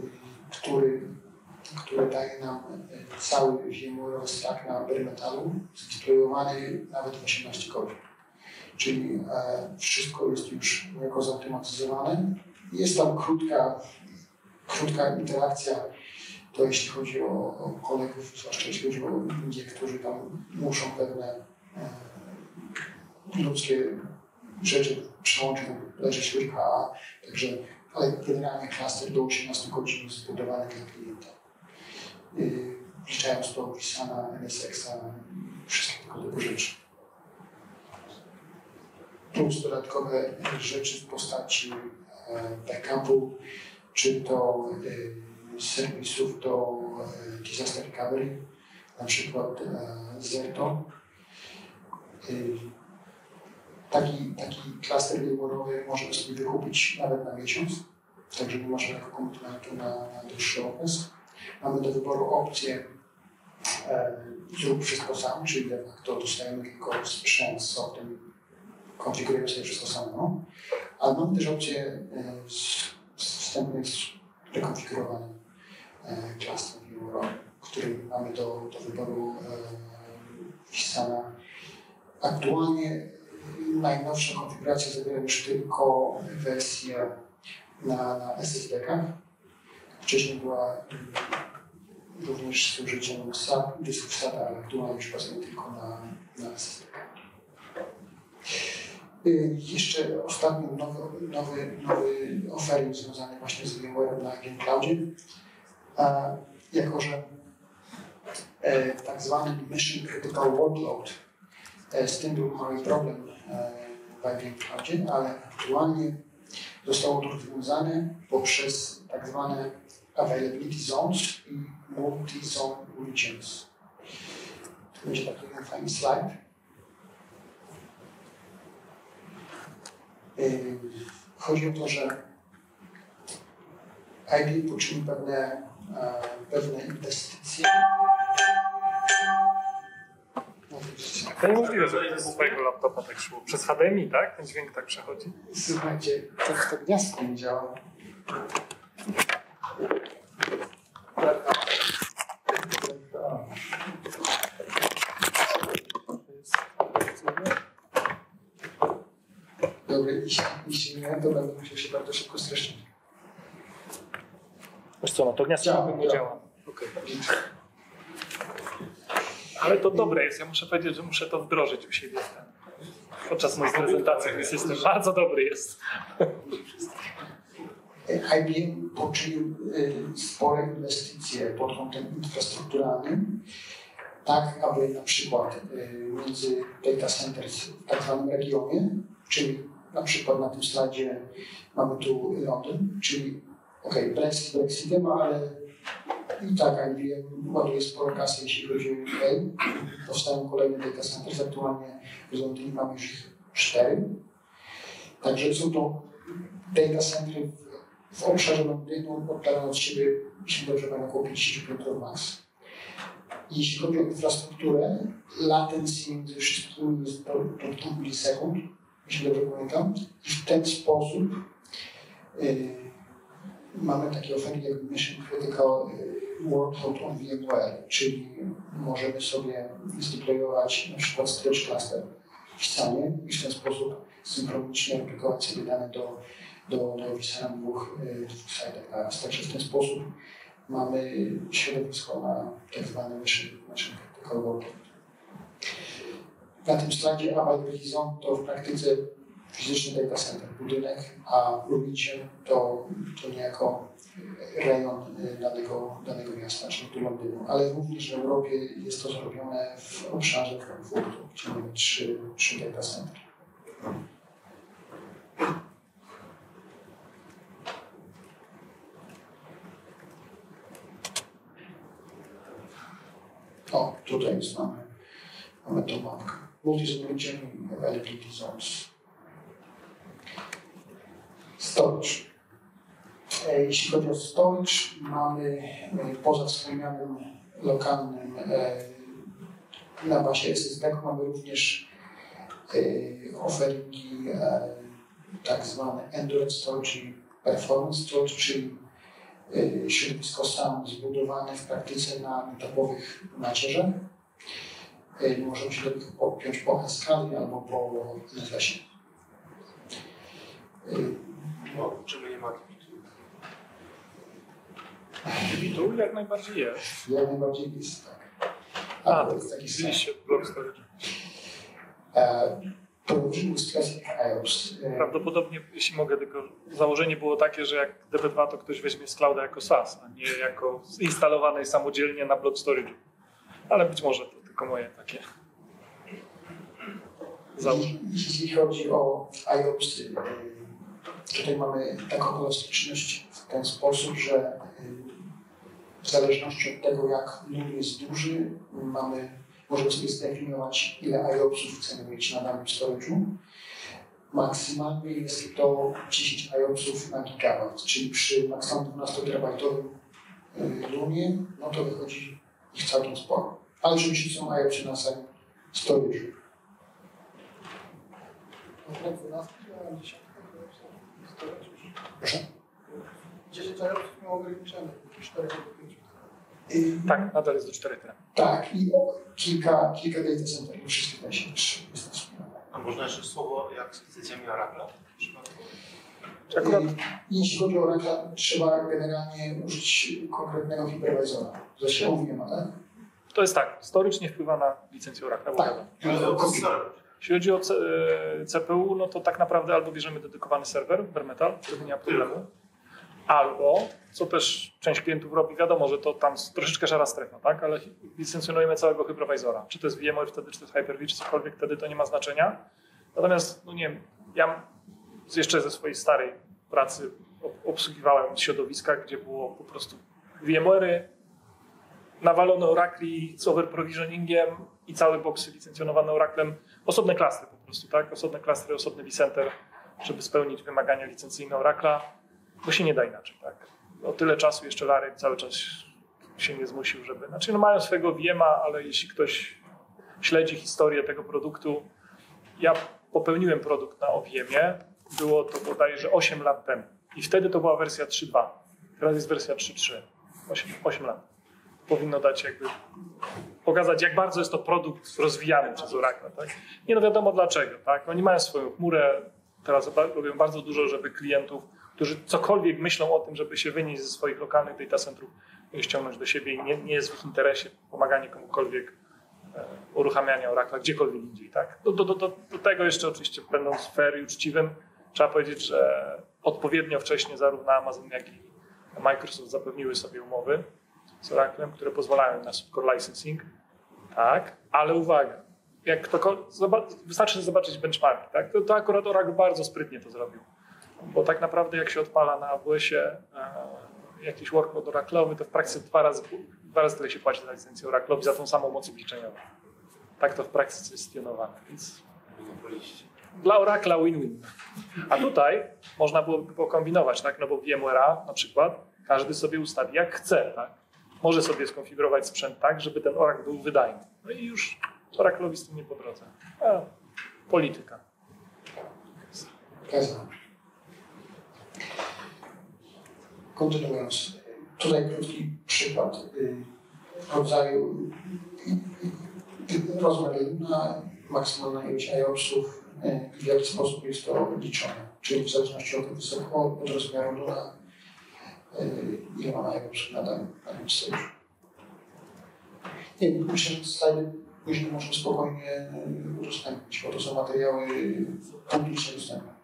który daje nam cały VMware stack na bare metalu, zdeployowany nawet w 18 godzin. Czyli wszystko jest już niejako zautomatyzowane. Jest tam krótka interakcja, to jeśli chodzi o kolegów, zwłaszcza jeśli chodzi o Indie, którzy tam muszą pewne ludzkie rzeczy przełączyć, leżeć w HA, także, ale generalnie klaster do 18 godzin jest zbudowany dla klienta. Wliczając do Wisana, NSX-a, wszystkie tego rzeczy. Plus dodatkowe rzeczy w postaci backupu, czy to serwisów do disaster recovery, na przykład Zerto. Taki klaster VMware'owy możemy sobie wykupić nawet na miesiąc, także nie ma żadnego komitmentu na dłuższy okres. Mamy do wyboru opcję zrób wszystko sam, czyli de facto dostajemy tylko sprzęt z softem, konfigurujemy sobie wszystko samo, ale mamy też opcję wstępnie zrekonfigurowanym klastrem VMware'owym, w którym mamy do wyboru wpisana. Aktualnie najnowsza konfiguracja zawiera już tylko wersję na SSD-kach. Wcześniej była również z użyciem dysków SATA, ale aktualnie już bazuje tylko na SSD-kach. Jeszcze ostatni nowy offering związany właśnie z VMware'em na IBM Cloudzie. Jako że tak zwany Mission Critical Workload, z tym był mały problem w IBM Cloudzie, ale aktualnie zostało to rozwiązane poprzez tak zwane Availability Zones i Multi-Zone Regions. Tu będzie taki jeden fajny slajd. Chodzi o to, że IBM poczynił pewne inwestycje. To niemożliwe, żeby z swojego laptopa tak szło. Przez HDMI, tak? Ten dźwięk tak przechodzi. Słuchajcie, to gniazdko nie działa. Dobra, jeśli nie, to będę musiał się bardzo szybko streszczyć. Wiesz co, no to gniazdko nie działa. Okay. Ale to dobre jest. Ja muszę powiedzieć, że muszę to wdrożyć u siebie podczas mojej prezentacji. Ten system bardzo dobry jest. IBM poczynił spore inwestycje pod kątem infrastrukturalnym, tak aby na przykład między data centers w tak zwanym regionie, czyli na przykład na tym slajdzie mamy tu Londyn, czyli Brexit Brexitem, ale i tak IBM ładuje sporo kasy, jeśli chodzi o UK. Powstają kolejne data centers, aktualnie w Londynie mamy już ich 4. Także są to data centry w obszarze Londynu oddalone od siebie, jeśli dobrze pamiętam, około 50 km max. Jeśli chodzi o infrastrukturę, latency między wszystkimi jest do 2 milisekund, jeśli dobrze pamiętam. I w ten sposób mamy takie oferty jak Mission Critical Workload on VMware, czyli możemy sobie zdeployować na przykład storage cluster w ścianie i w ten sposób synchronicznie replikować sobie dane do wisania na dwóch slajdach naraz. Także w ten sposób mamy środowisko na tak zwany Mission Critical Workload. Na tym slajdzie Abad Horizon to w praktyce fizyczny data center, budynek, a Lubicie to niejako rejon danego miasta, czyli tu Londynu. Ale również w Europie jest to zrobione w obszarze Frankfurtu, gdzie mamy 3 data centry. O, tutaj jest, mamy tą mapkę. Multi-zone region availability zones. Storage. Jeśli chodzi o storage, mamy poza wspomnianym lokalnym na bazie SSD mamy również offeringi tak zwane endurance storage i performance storage, czyli środowisko SAN zbudowane w praktyce na topowych macierzach. Możemy się do nich podpiąć po skali albo po NFS-ie. Czemu nie ma kibitu? Kibitu jak najbardziej jest. Jak najbardziej jest, tak. To jest taki widzieliście blok storage. Położył Classic IOS. Prawdopodobnie, jeśli mogę, tylko założenie było takie, że jak DB2 to ktoś weźmie z clouda jako SaaS, a nie jako zinstalowanej samodzielnie na block storage'u. Ale być może to tylko moje takie założenie. Jeśli chodzi o IOS, tutaj mamy taką elastyczność w ten sposób, że w zależności od tego, jak NUM jest duży, możemy sobie zdefiniować, ile IOPsów chcemy mieć na danym storage'u. Maksymalnie jest to 10 IOPsów na gigabajt, czyli przy maksymalnie 12-terabajtowym NUMie, no to wychodzi ich całkiem sporo. Ale oczywiście są IOPsy na samym storage'u. Proszę? 10 IOPsów miało ograniczone, 4 do 5. Tak, nadal jest do 4 tera. Tak, i kilka data centerów, wszystkie da się też wspomniane. A można jeszcze słowo jak z licencjami Oracle? Jeśli chodzi o Oracle, trzeba generalnie użyć konkretnego hypervisora. Zresztą mówiłem, ale... To jest tak, storage nie wpływa na licencję Oracle. Tak. Jeśli chodzi o CPU, no to tak naprawdę albo bierzemy dedykowany serwer, bare metal, wtedy nie ma problemu. Albo, co też część klientów robi, wiadomo, że to tam troszeczkę szara strefa, tak? Ale licencjonujemy całego hypervisora. Czy to jest VMware wtedy, czy to jest Hyper-V, czy cokolwiek, wtedy to nie ma znaczenia. Natomiast, no nie wiem, ja jeszcze ze swojej starej pracy obsługiwałem środowiska, gdzie było po prostu VMware'y, nawalone Oracle'i z overprovisioningiem i całe boxy licencjonowane Oracle'em. Osobne klastry po prostu, tak? Osobne klastry, osobny vCenter, żeby spełnić wymagania licencyjne Oracle'a. Bo się nie da inaczej, tak? O tyle czasu jeszcze Larry cały czas się nie zmusił, żeby... Znaczy, no mają swojego VM'a, ale jeśli ktoś śledzi historię tego produktu. Ja popełniłem produkt na OVM-ie, było to bodajże 8 lat temu i wtedy to była wersja 3.2, teraz jest wersja 3.3, 8 lat. Powinno dać pokazać, jak bardzo jest to produkt rozwijany przez Oracle. Tak? Nie no wiadomo dlaczego. Tak? Oni mają swoją chmurę, teraz robią bardzo dużo, żeby klientów, którzy cokolwiek myślą o tym, żeby się wynieść ze swoich lokalnych data centrów, ściągnąć do siebie i nie jest w ich interesie pomaganie komukolwiek uruchamiania Oracle gdziekolwiek indziej. Tak? Do tego jeszcze oczywiście będąc fair i uczciwym, trzeba powiedzieć, że odpowiednio wcześnie zarówno Amazon, jak i Microsoft zapewniły sobie umowy z Oraclem, które pozwalają na subcore licensing. Tak, ale uwaga, wystarczy zobaczyć benchmarki. Tak? To akurat Oracle bardzo sprytnie to zrobił. Bo tak naprawdę jak się odpala na AWS-ie jakiś workload Oracle'owy, to w praktyce dwa razy tyle się płaci za licencję Oracle'owi za tą samą moc obliczeniową. Tak to w praktyce jest stionowane. Więc dla Oracle'a win-win. A tutaj można byłoby pokombinować, tak? No bo VMware'a na przykład każdy sobie ustawi jak chce. Tak? Może sobie skonfigurować sprzęt tak, żeby ten Oracle był wydajny. No i już Oracle'owi z tym nie po drodze. Polityka. Kontynuując, tutaj krótki przykład rodzaju rozmiar na maksymalna ilość IOPS-ów i w jaki sposób jest to liczone, czyli w zależności od rozmiaru na ile ma IOPS na danym stage. Nie wiem, myślę, że slajdy później można spokojnie udostępnić, bo to są materiały publicznie dostępne.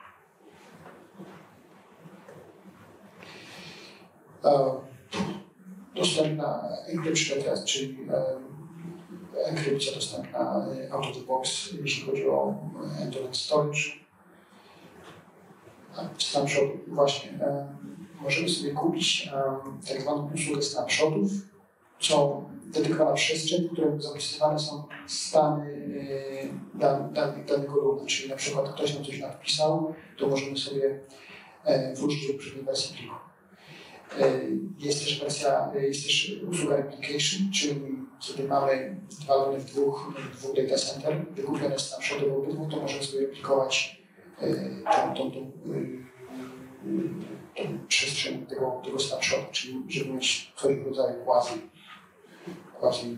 Dostępna encryption test, czyli enkrypcja dostępna out of the box, jeśli chodzi o end-to-end storage. Snapshot, właśnie, możemy sobie kupić tak zwaną usługę snapshotów, co dedykowana przestrzeń, w której zapisywane są stany danego runa, czyli na przykład ktoś nam coś napisał, to możemy sobie wrócić do poprzedniej wersji pliku. Jest też usługa replication, czyli kiedy mamy walone w dwóch data center, wykupione snapshoty w obydwu, to możemy sobie replikować tą przestrzeń tego snapshota, czyli żeby mieć coś w rodzaju quasi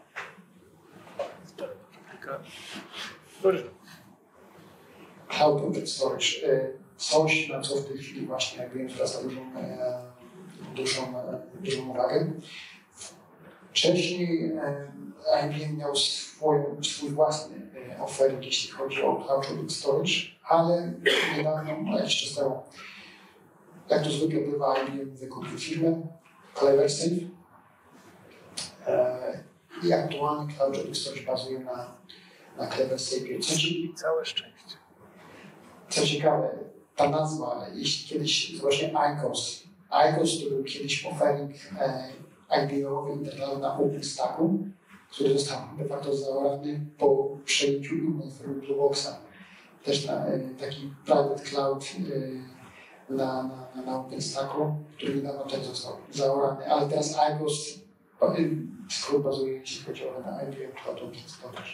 Cloud Object Storage. Coś, na co w tej chwili właśnie IBM zwraca dużą uwagę. Wcześniej IBM miał swój własny offering, jeśli chodzi o Cloud Object Storage, ale niedawno, jakiś czas temu, jak to zwykle bywa, IBM wykupił firmę CleverSafe i aktualnie Cloud Object Storage bazuje na CleverSafe. Całe szczęście. Co ciekawe, ta nazwa, jeśli kiedyś właśnie ICOS to był kiedyś offering IBM-owy internal na OpenStacku, który został de facto zaorany po przejęciu innej firmy Blueboxa. Też na taki private cloud na OpenStacku, który niedawno też został zaorany, ale teraz ICOS bazuje, jeśli chodzi o na IBM Cloud Object Storage.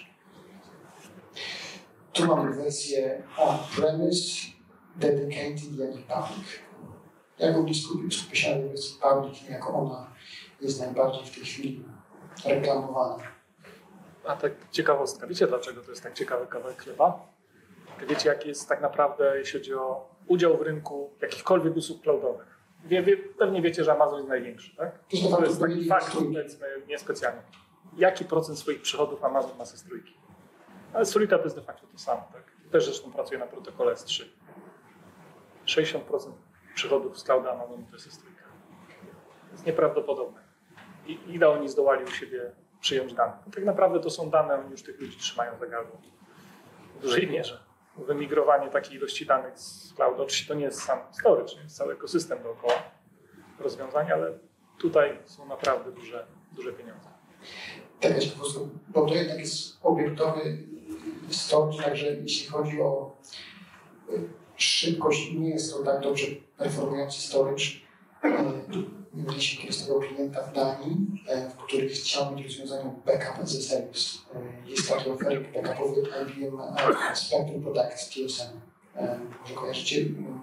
Tu mamy wersję on-premise, dedicated, jak i public. Ja głównie skupię się na wersji public, jako ona jest najbardziej w tej chwili reklamowana. A tak ciekawostka, wiecie dlaczego to jest tak ciekawy kawałek chleba? Wiecie jaki jest tak naprawdę, jeśli chodzi o udział w rynku jakichkolwiek usług cloudowych? Pewnie wiecie, że Amazon jest największy, tak? To jest taki fakt, powiedzmy, niespecjalnie. Jaki procent swoich przychodów Amazon ma ze S3? Ale S3 to jest de facto to samo, tak? Też zresztą pracuje na protokole S3. 60% przychodów z clouda Amazon to jest S3. To jest nieprawdopodobne. I ile oni zdołali u siebie przyjąć dane? No tak naprawdę to są dane, oni już tych ludzi trzymają za gardło. W dużej mierze. Wymigrowanie takiej ilości danych z clouda, oczywiście to nie jest sam storage, nie jest cały ekosystem dookoła rozwiązań, ale tutaj są naprawdę duże pieniądze. Tak, bo to jednak jest obiektowy storage, także jeśli chodzi o szybkość, nie jest to tak dobrze performujący storage, Mieliśmy kiedyś tego klienta w Danii, w którym chciał mieć rozwiązanie backup as a service. Jest taki oferta backupowy IBM Spectrum Protect TSM. Może kojarzycie?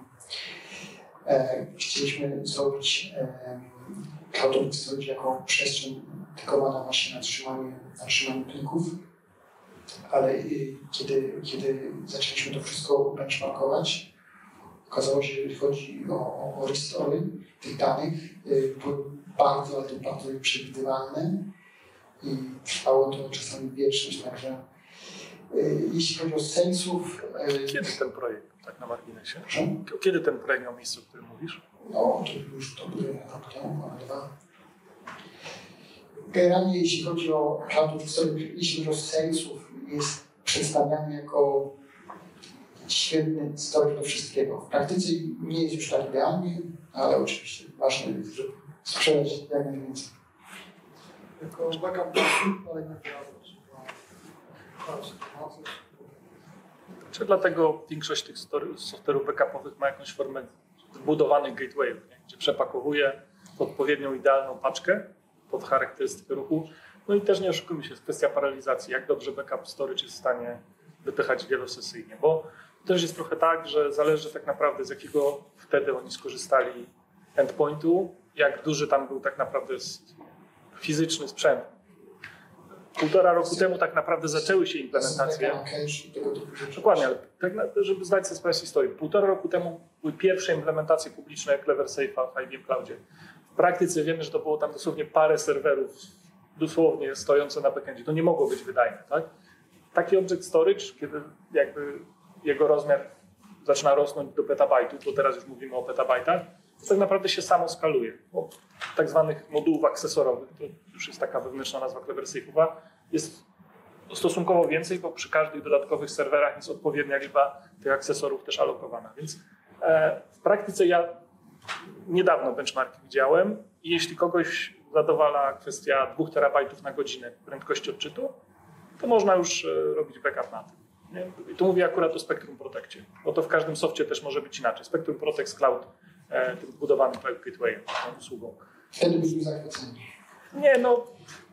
Chcieliśmy zrobić cloudowy storage jako przestrzeń dedykowana właśnie na trzymanie plików, ale kiedy zaczęliśmy to wszystko benchmarkować, okazało się, że jeśli chodzi o restory tych danych, były bardzo, ale to bardzo nieprzewidywalne i trwało to czasami wieczność, także jeśli chodzi o sensów... Kiedy ten projekt, tak na marginesie? Proszę? Kiedy ten projekt miał miejsce, o którym mówisz? No, to już to były rok temu, ale 2. Generalnie jeśli chodzi o cloud storage, jeśli chodzi o sensów, jest przedstawiany jako świetny storage do wszystkiego. W praktyce nie jest już tak idealnie, ale oczywiście ważne jest, żeby sprzedać jak najwięcej. Jako backup dalej na Czy dlatego większość tych software'ów backupowych ma jakąś formę wbudowanych gatewayów, nie? Gdzie przepakowuje odpowiednią idealną paczkę pod charakterystykę ruchu. No i też nie oszukujmy się, jest kwestia paralizacji, jak dobrze backup storage jest w stanie wypychać wielosesyjnie, bo też jest trochę tak, że zależy tak naprawdę z jakiego wtedy oni skorzystali endpointu, jak duży tam był tak naprawdę fizyczny sprzęt. 1,5 roku temu tak naprawdę zaczęły się implementacje. Dokładnie, ale tak, żeby zdać sobie sprawę z historii. 1,5 roku temu były pierwsze implementacje publiczne Clever Safe'a w IBM Cloudzie. W praktyce wiemy, że to było tam dosłownie parę serwerów, dosłownie stojące na backendzie. To nie mogło być wydajne, tak? Taki object storage, kiedy jakby jego rozmiar zaczyna rosnąć do petabajtu, bo teraz już mówimy o petabajtach, to tak naprawdę się samo skaluje. Bo tak zwanych modułów akcesorowych, to już jest taka wewnętrzna nazwa Clever Safe'owa, jest stosunkowo więcej, bo przy każdych dodatkowych serwerach jest odpowiednia liczba tych akcesorów też alokowana. Więc w praktyce ja niedawno benchmarki widziałem i jeśli kogoś zadowala kwestia 2 terabajtów na godzinę prędkości odczytu, to można już robić backup na tym. Nie? I tu mówię akurat o Spectrum Protectie, bo to w każdym softie też może być inaczej. Spectrum Protect z Cloud, tym budowanym Cloud Gatewayem, tą usługą. Wtedy byśmy zachwyceni. Nie, no,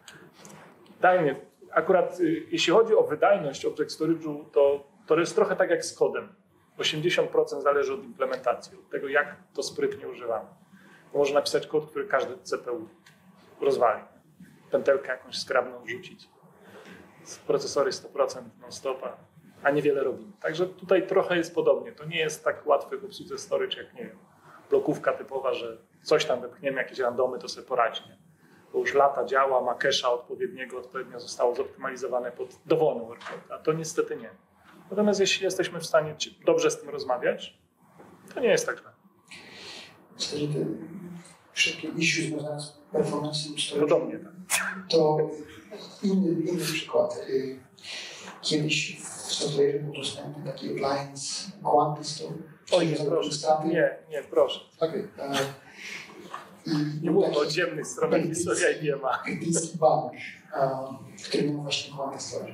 dajmy. Akurat jeśli chodzi o wydajność Object Storage'u, to jest trochę tak jak z kodem. 80% zależy od implementacji, od tego, jak to sprytnie używamy. Bo można napisać kod, który każdy CPU rozwali. Pętelkę jakąś skrabną wrzucić. Procesory 100% non-stopa, a niewiele robimy. Także tutaj trochę jest podobnie. To nie jest tak łatwe w obsłudze storage, jak nie wiem, blokówka typowa, że coś tam wepchniemy, jakieś randomy, to sobie poradzi. Nie? Bo już lata działa, ma cache'a odpowiednio zostało zoptymalizowane pod dowolny workload, a to niestety nie. Natomiast jeśli jesteśmy w stanie dobrze z tym rozmawiać, to nie jest tak źle. Wtedy te wszystkie issue związane z performance'em To do mnie, tak. To inny przykład. Kiedyś w software był dostępny taki appliance Quantistore. Oj, nie, proszę. Nie, proszę. Okay. Nie mówmy o ciemnych stronach historii IBM-a. Brytyjski bank, który miał właśnie Quantistore.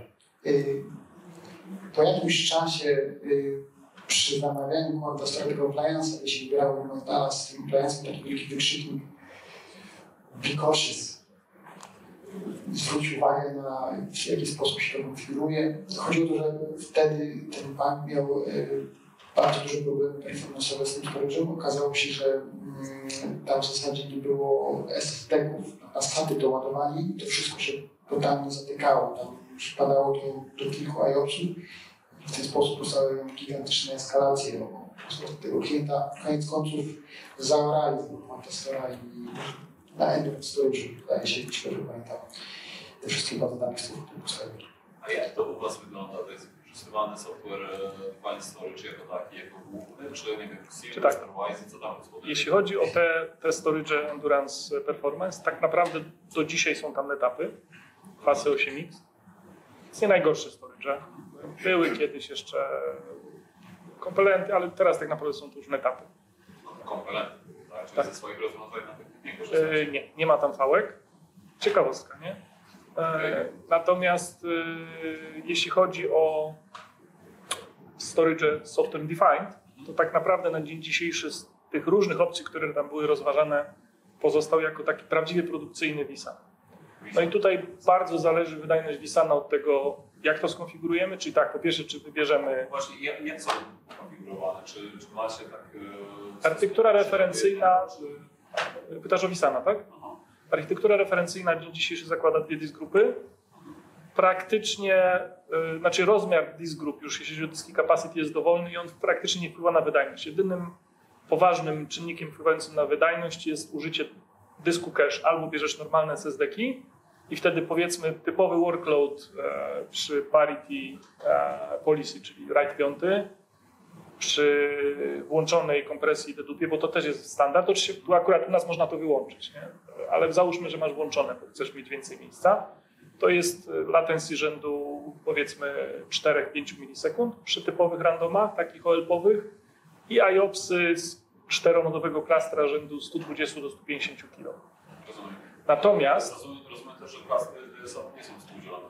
Po jakimś czasie przy zamawianiu Quantistore tego appliance'a, gdzie się wybierało numer z tym appliance'em, taki wielki wykrzyknik "Be cautious". Zwróć uwagę na w jaki sposób się to konfiguruje. Chodzi o to, że wtedy ten bank miał bardzo duże problemy performance'owe z tym storage'em. Okazało się, że tam w zasadzie nie było SSD-ków na SATA doładowali i to wszystko się totalnie zatykało. Tam spadało do kilku IOPS-ów i w ten sposób powstały gigantyczne eskalacje. Bo tego klienta koniec końców zaorali z Quantistore'a i na Endpoint Storage'u, wydaje się, że pamiętam, te wszystkie bazy danych z typu serwer. A jak to u Was wygląda? To jest wykorzystywany software File Storage jako taki, jako główny, czy nie wiem, Series, tak. Starwise, co tam jest? Jeśli chodzi o te storage Endurance Performance, tak naprawdę do dzisiaj są tam etapy fasy 8X. Jest nie najgorsze storage. Były kiedyś jeszcze komponenty, ale teraz tak naprawdę są to już etapy. Komponenty, tak? Czyli Tak. ze swoich rozwiązań na tych nie korzystacie? Nie ma tam fałek. Ciekawostka, nie? Natomiast jeśli chodzi o storage software defined, to tak naprawdę na dzień dzisiejszy z tych różnych opcji, które tam były rozważane, pozostał jako taki prawdziwie produkcyjny vSAN. No i tutaj bardzo zależy wydajność vSANa od tego, jak to skonfigurujemy, czyli tak, po pierwsze, czy wybierzemy... Właśnie, jak są konfigurowane? Czy macie tak... Architektura referencyjna... Czy... Pytasz o vSANa, tak? Aha. Architektura referencyjna dzień dzisiejszy zakłada 2 disk grupy. Praktycznie, znaczy rozmiar disk group, już jeśli chodzi o dyski capacity, jest dowolny i on praktycznie nie wpływa na wydajność. Jedynym poważnym czynnikiem wpływającym na wydajność jest użycie dysku cache. Albo bierzesz normalne SSD-ki i wtedy powiedzmy typowy workload przy parity policy, czyli RAID 5, przy włączonej kompresji dedupie, bo to też jest standard. Oczywiście tu akurat u nas można to wyłączyć, nie? Ale załóżmy, że masz włączone, bo chcesz mieć więcej miejsca. To jest latency rzędu powiedzmy 4-5 milisekund przy typowych randomach, takich OLP-owych i IOPSy z 4-nodowego klastra rzędu 120 do 150 kg. Rozumiem. Natomiast Rozumiem też, że klastry nie są współdzielone.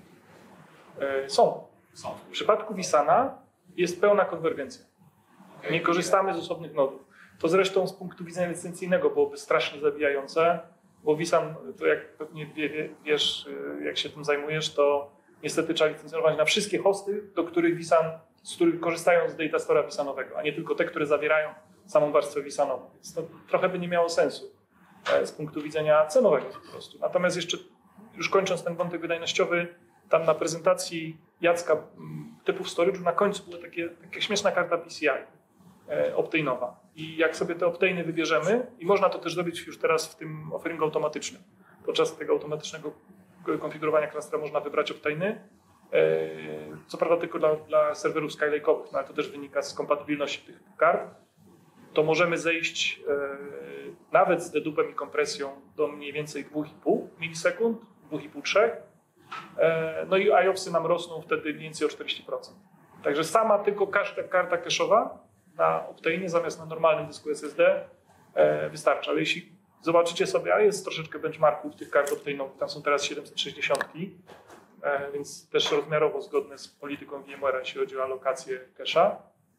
są. Są. W przypadku vSANa jest pełna konwergencja. Okay. Nie korzystamy z osobnych nodów. To zresztą z punktu widzenia licencyjnego byłoby strasznie zabijające, bo vSAN, to jak pewnie wiesz, jak się tym zajmujesz, to niestety trzeba licencjonować na wszystkie hosty, do których z których korzystają z datastora vSANowego, a nie tylko te, które zawierają samą warstwę vSANową. Więc to trochę by nie miało sensu z punktu widzenia cenowego po prostu. Natomiast jeszcze, już kończąc ten wątek wydajnościowy, tam na prezentacji Jacka typów storage'u na końcu była taka śmieszna karta PCI optane'owa. I jak sobie te optane'y wybierzemy, i można to też zrobić już teraz w tym offeringu automatycznym. Podczas tego automatycznego konfigurowania klastra można wybrać optane'y. Co prawda tylko dla serwerów Skylake'owych, no ale to też wynika z kompatybilności tych kart. To możemy zejść nawet z dedupem i kompresją do mniej więcej 2,5 milisekund, 2,5-3. No i IOPSy nam rosną wtedy mniej więcej o 40%. Także sama tylko każda karta cache'owa na Optane zamiast na normalnym dysku SSD wystarcza. Ale jeśli zobaczycie sobie, a jest troszeczkę benchmarków tych kart Optane'owych, tam są teraz 760, więc też rozmiarowo zgodne z polityką VMware'a, jeśli chodzi o alokację cache'a,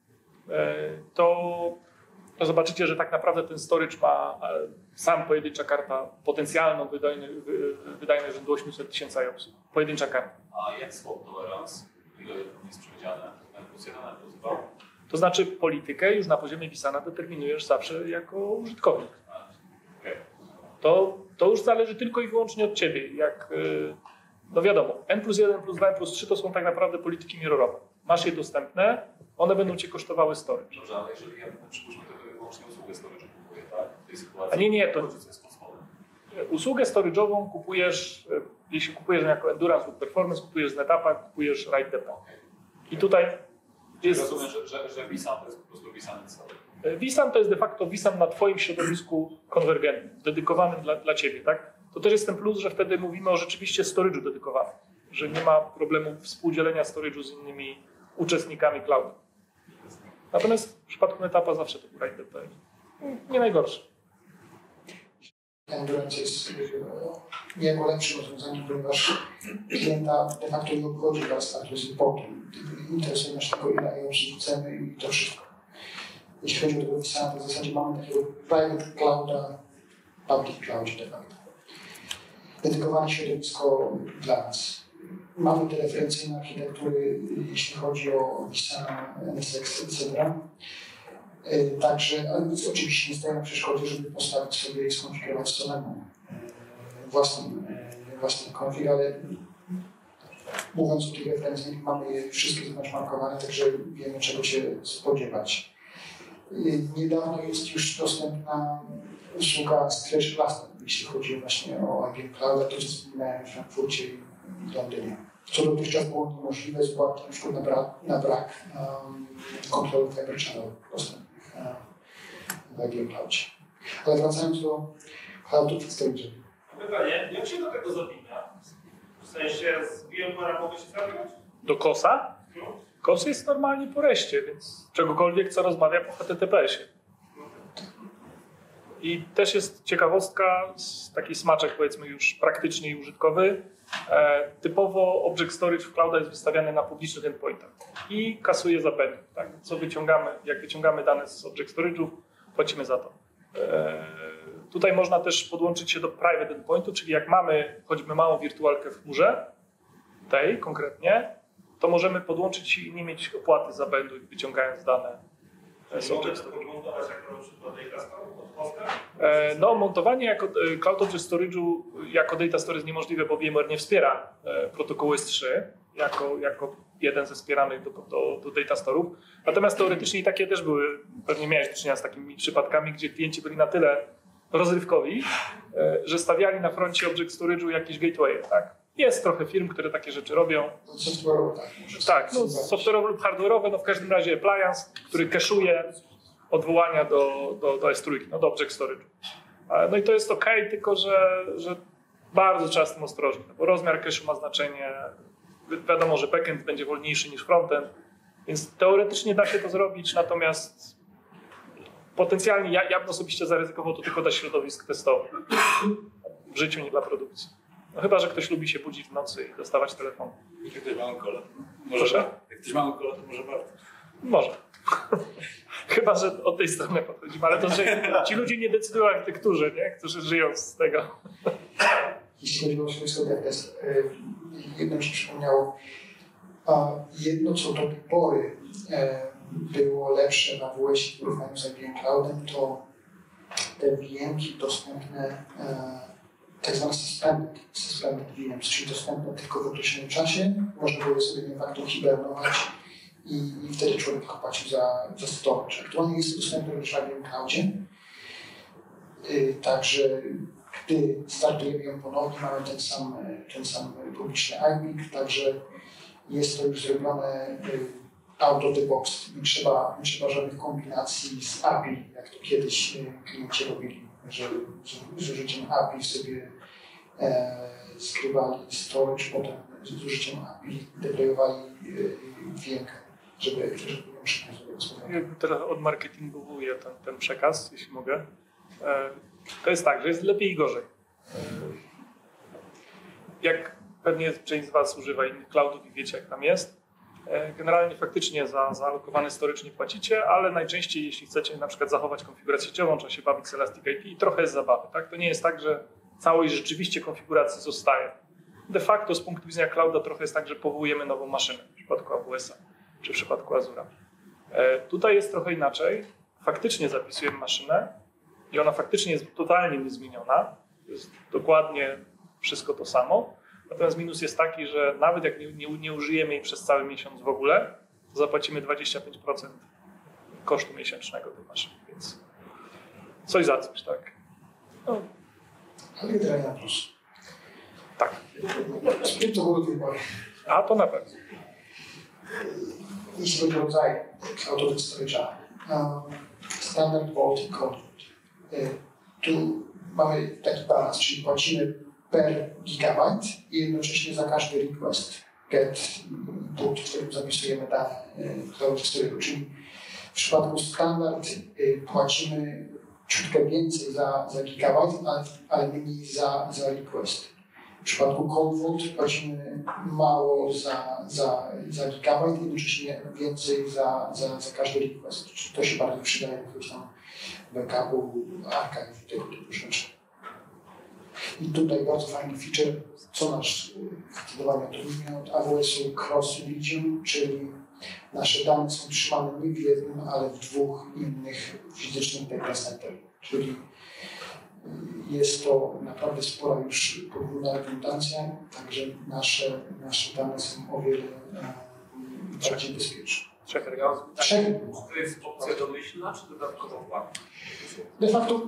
to zobaczycie, że tak naprawdę ten storage ma sam pojedyncza karta potencjalną wydajność rzędu 800 000 IOPSów. Pojedyncza karta. A jak swap tolerance? Ile jest przewidziane? N+1, N+2? To znaczy politykę już na poziomie vSANa determinujesz zawsze jako użytkownik. Okay. To już zależy tylko i wyłącznie od ciebie. Jak, no wiadomo, N+1, N+2, N+3 to są tak naprawdę polityki mirrorowe. Masz je dostępne, one będą cię kosztowały storage. Dobrze, ale jeżeli ja przypuszczmy tylko wyłącznie usługę storage'u kupuję, tak? W tej sytuacji. A nie, to co jest podspodem. usługę storage'ową kupujesz, jeśli kupujesz jako Endurance lub Performance, kupujesz z NetAppa, kupujesz RaidDP. I tutaj jest... Rozumiem, że vSAN to jest po prostu vSAN cały. vSAN to jest de facto vSAN na twoim środowisku konwergentnym, dedykowanym dla ciebie, tak? To też jest ten plus, że wtedy mówimy o rzeczywiście storage'u dedykowanym, że nie ma problemu współdzielenia storage'u z innymi uczestnikami cloudu. Natomiast w przypadku NetAppa zawsze to był RaidDP. Nie najgorszy. Endurance jest jako lepszym rozwiązaniem, ponieważ klienta de facto nie obchodzi was status importu. Interesuje nas tylko ile ją przerzucemy i to wszystko. Jeśli chodzi o tego vSAN, to w zasadzie mamy takiego private clouda, public cloudzie de facto. Dedykowane środowisko dla nas. Mamy te referencyjne architektury, jeśli chodzi o vSAN, NSX, etc. Także oczywiście nie staje na przeszkodzie, żeby postawić sobie i skonfigurować samemu własny konfig, ale mówiąc o tych referencyjnych, mamy je wszystkie zbenchmarkowane, także wiemy, czego się spodziewać. Niedawno jest już dostępna usługa Stretch Cluster, jeśli chodzi właśnie o IBM Cloud, to co wspominałem w Frankfurcie i Londynie. Co dotychczas było niemożliwe z uwagi na przykład na brak kontroli Fiber Channel dostępnych w IBM Cloudzie. Ale wracając do Cloud Storage. Pytanie, jak się do tego zapina? W sensie z VMware'a mogę się zapinać? Do KOS-a? KOS jest normalnie po reszcie, więc czegokolwiek, co rozmawia po HTTPS-ie. I też jest ciekawostka, taki smaczek powiedzmy już praktyczny i użytkowy. Typowo Object Storage w clouda jest wystawiany na publicznych endpointach i kasuje za penny. Tak? Co wyciągamy, jak wyciągamy dane z Object Storage'ów, płacimy za to. Tutaj można też podłączyć się do private endpointu, czyli jak mamy choćby małą wirtualkę w chmurze, tej konkretnie, to możemy podłączyć i nie mieć opłaty za Bandwidth, wyciągając dane z Object Storage'u. Montować jako na przykład Data Store od Polska? No, montowanie jako Cloud Object Storage'u jako Data Store jest niemożliwe, bo VMware nie wspiera protokołu S3 jako jeden ze wspieranych do Data Store'ów. Natomiast teoretycznie i takie też były, pewnie miałeś do czynienia z takimi przypadkami, gdzie klienci byli na tyle rozrywkowi, że stawiali na froncie Object Storage'u jakieś gateway, tak? Jest trochę firm, które takie rzeczy robią. Software'owo, tak. Tak, no, software'owe lub hardware'owe, no w każdym razie appliance, który cache'uje odwołania do S3, no do Object Storage. No i to jest ok, tylko że bardzo trzeba z tym ostrożnie, bo rozmiar cache'u ma znaczenie. Wiadomo, że backend będzie wolniejszy niż frontend, więc teoretycznie da się to zrobić, natomiast potencjalnie ja bym osobiście zaryzykował to tylko dla środowisk testowych. W życiu, nie dla produkcji. No chyba, że ktoś lubi się budzić w nocy i dostawać telefon. Jak ktoś ma onkola, jak ktoś ma onkola, to może warto. Może. Chyba, że od tej strony podchodzimy, ale to, że ci ludzie nie decydują o architekturze, nie? Którzy żyją z tego. Jeśli chodzi o środowisko DevTest, jedno mi się przypomniało. Jedno, co do tej pory było lepsze na AWS w porównaniu z IBM Cloudem, to te VM-ki dostępne, tak zwane suspended VMs, czyli dostępne tylko w określonym czasie. Można było sobie de facto hibernować i wtedy człowiek płacił za storage. Aktualnie jest dostępne również w IBM Cloudzie. Także gdy startujemy ją ponownie, mamy ten sam publiczny IPIC, także jest to już zrobione out of the box. Nie trzeba żadnych kombinacji z API, jak to kiedyś klienci robili, że z użyciem API sobie skrywali storage, potem z użyciem API deployowali VM, żeby ją szybko sobie rozpoznać. Ja teraz odmarketingowuję ten przekaz, jeśli mogę. To jest tak, że jest lepiej i gorzej. Jak pewnie część z Was używa innych cloudów i wiecie, jak tam jest, generalnie faktycznie za alokowany storage nie płacicie, ale najczęściej, jeśli chcecie na przykład zachować konfigurację sieciową, trzeba się bawić z Elastic IP i trochę jest zabawy. Tak? To nie jest tak, że całość rzeczywiście konfiguracji zostaje. De facto z punktu widzenia clouda trochę jest tak, że powołujemy nową maszynę w przypadku AWS-a czy w przypadku Azura. Tutaj jest trochę inaczej. Faktycznie zapisujemy maszynę i ona faktycznie jest totalnie niezmieniona. To jest dokładnie wszystko to samo. Natomiast minus jest taki, że nawet jak nie użyjemy jej przez cały miesiąc w ogóle, to zapłacimy 25% kosztu miesięcznego tej maszyny, więc coś za coś, tak? No. Ale generalnie na plus. Tak. Z tym, co było do tej pory. A to na pewno. Jeśli chodzi o rodzaje cloudowych storage'a, standard Vault i Cold Vault. Tu mamy taki balans, czyli płacimy per gigabajt i jednocześnie za każdy request get put, w którym zapisujemy dane cloudowych storage'u. Czyli w przypadku standard płacimy ciutkę więcej za gigabajt, ale mniej za request. W przypadku Cold Vault płacimy mało za gigabajt, jednocześnie więcej za każdy request. To się bardzo przydaje do jakiegoś tam backupu, archive, tego typu rzeczy. I tutaj bardzo fajny feature, co nas zdecydowanie odróżnia od AWS-u Cross Region, czyli nasze dane są trzymane nie w jednym, ale w dwóch innych fizycznych data center. Czyli jest to naprawdę spora już podwójna redundancja, także nasze dane są o wiele bardziej bezpieczne. Trzech regionów. To jest opcja domyślna, czy dodatkowo płatna? De facto,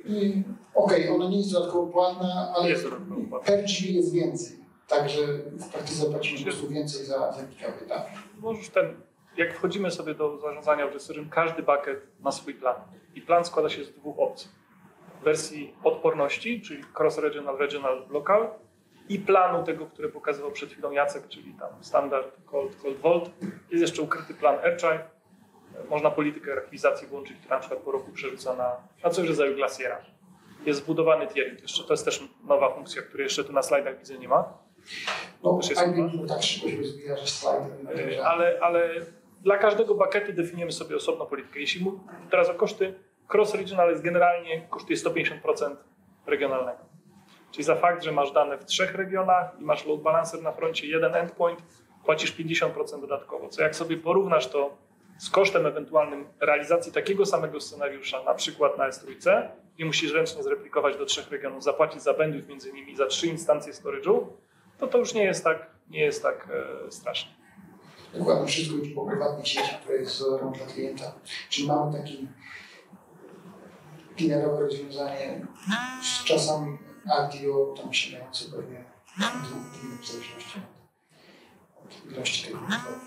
ona nie jest dodatkowo płatna, ale per GB jest więcej. Także w praktyce płacimy po prostu więcej za gigabajt. Tak? Możesz jak wchodzimy sobie do zarządzania obiektywem, każdy bucket ma swój plan. I plan składa się z dwóch opcji. Wersji odporności, czyli cross-regional, regional, local i planu tego, który pokazywał przed chwilą Jacek, czyli tam standard Cold Vault. Jest jeszcze ukryty plan Archive. Można politykę archiwizacji włączyć, która na przykład po roku przerzuca na coś rodzaju Glaciera. Jest zbudowany tiering. To jest też nowa funkcja, której jeszcze tu na slajdach widzę nie ma. No, IBM tak szybko się rozwija, że slajdy. Ale dla każdego bucketu definiujemy sobie osobną politykę. Jeśli teraz o koszty, cross-regional jest generalnie kosztuje 150% regionalnego. Czyli za fakt, że masz dane w 3 regionach i masz load balancer na froncie, jeden endpoint, płacisz 50% dodatkowo. Co jak sobie porównasz to z kosztem ewentualnym realizacji takiego samego scenariusza, na przykład na S3, gdzie musisz ręcznie zreplikować do 3 regionów, zapłacić za bandwidth między nimi, za 3 instancje storage'u, to już nie jest tak strasznie. Dokładnie, wszystko już po prywatnej sieci, która jest wzorem dla klienta. Czyli mamy takie pinerowe rozwiązanie z czasami audio, tam sięgające pewnie 2 godziny w zależności od ilości tego utworu.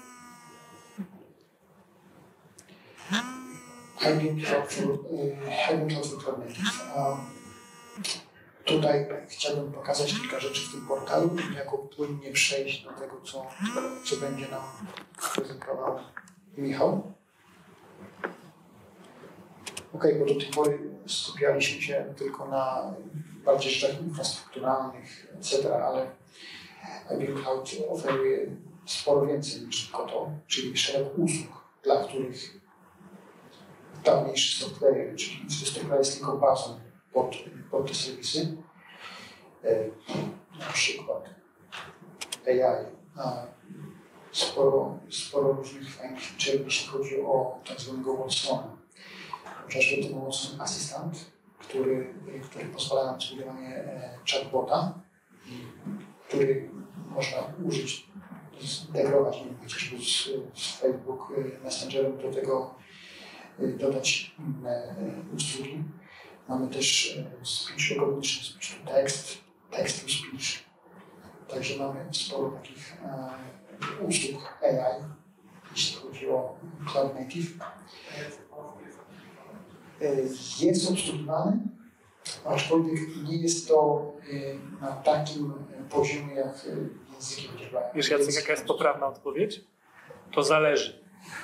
Hybrid Cloud for Cloud Native. Tutaj chciałbym pokazać kilka rzeczy w tym portalu, jako płynnie przejść do tego, co będzie nam prezentował Michał. Bo do tej pory skupialiśmy się tylko na bardziej rzeczach infrastrukturalnych, etc., ale Hybrid Cloud oferuje sporo więcej niż tylko to, czyli szereg usług, dla których dawniejszy software, czyli infrastruktura jest tylko bazą pod te serwisy. Na przykład AI. Sporo różnych fajnych feature, jeśli chodzi o tak zwanego Watsona. Chociażby ten Watson Assistant, który pozwala na zbudowanie chatbota, który można użyć, zintegrować, nie wiem, chociażby z Facebook Messengerem, do tego dodać inne usługi. Mamy też speech recognition, speech to text, text to speech. Także mamy sporo takich usług AI, jeśli chodzi o Cloud Native. Jest obsługiwany, aczkolwiek nie jest to na takim poziomie jak języki chociażby. Wiesz, Jacek, jaka jest poprawna odpowiedź? To zależy.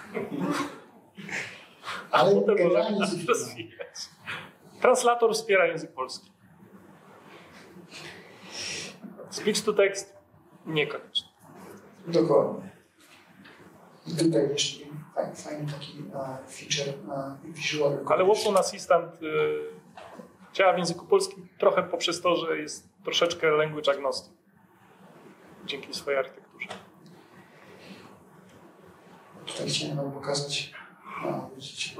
Ale potem generalnie możemy nas rozwijać. Translator wspiera język polski. Speech to text niekoniecznie. Dokładnie. I tutaj jeszcze fajny taki feature visual recognition. Ale Watson Assistant działa w języku polskim trochę poprzez to, że jest troszeczkę language agnostic. Dzięki swojej architekturze. Tutaj chciałem wam pokazać. Widzicie.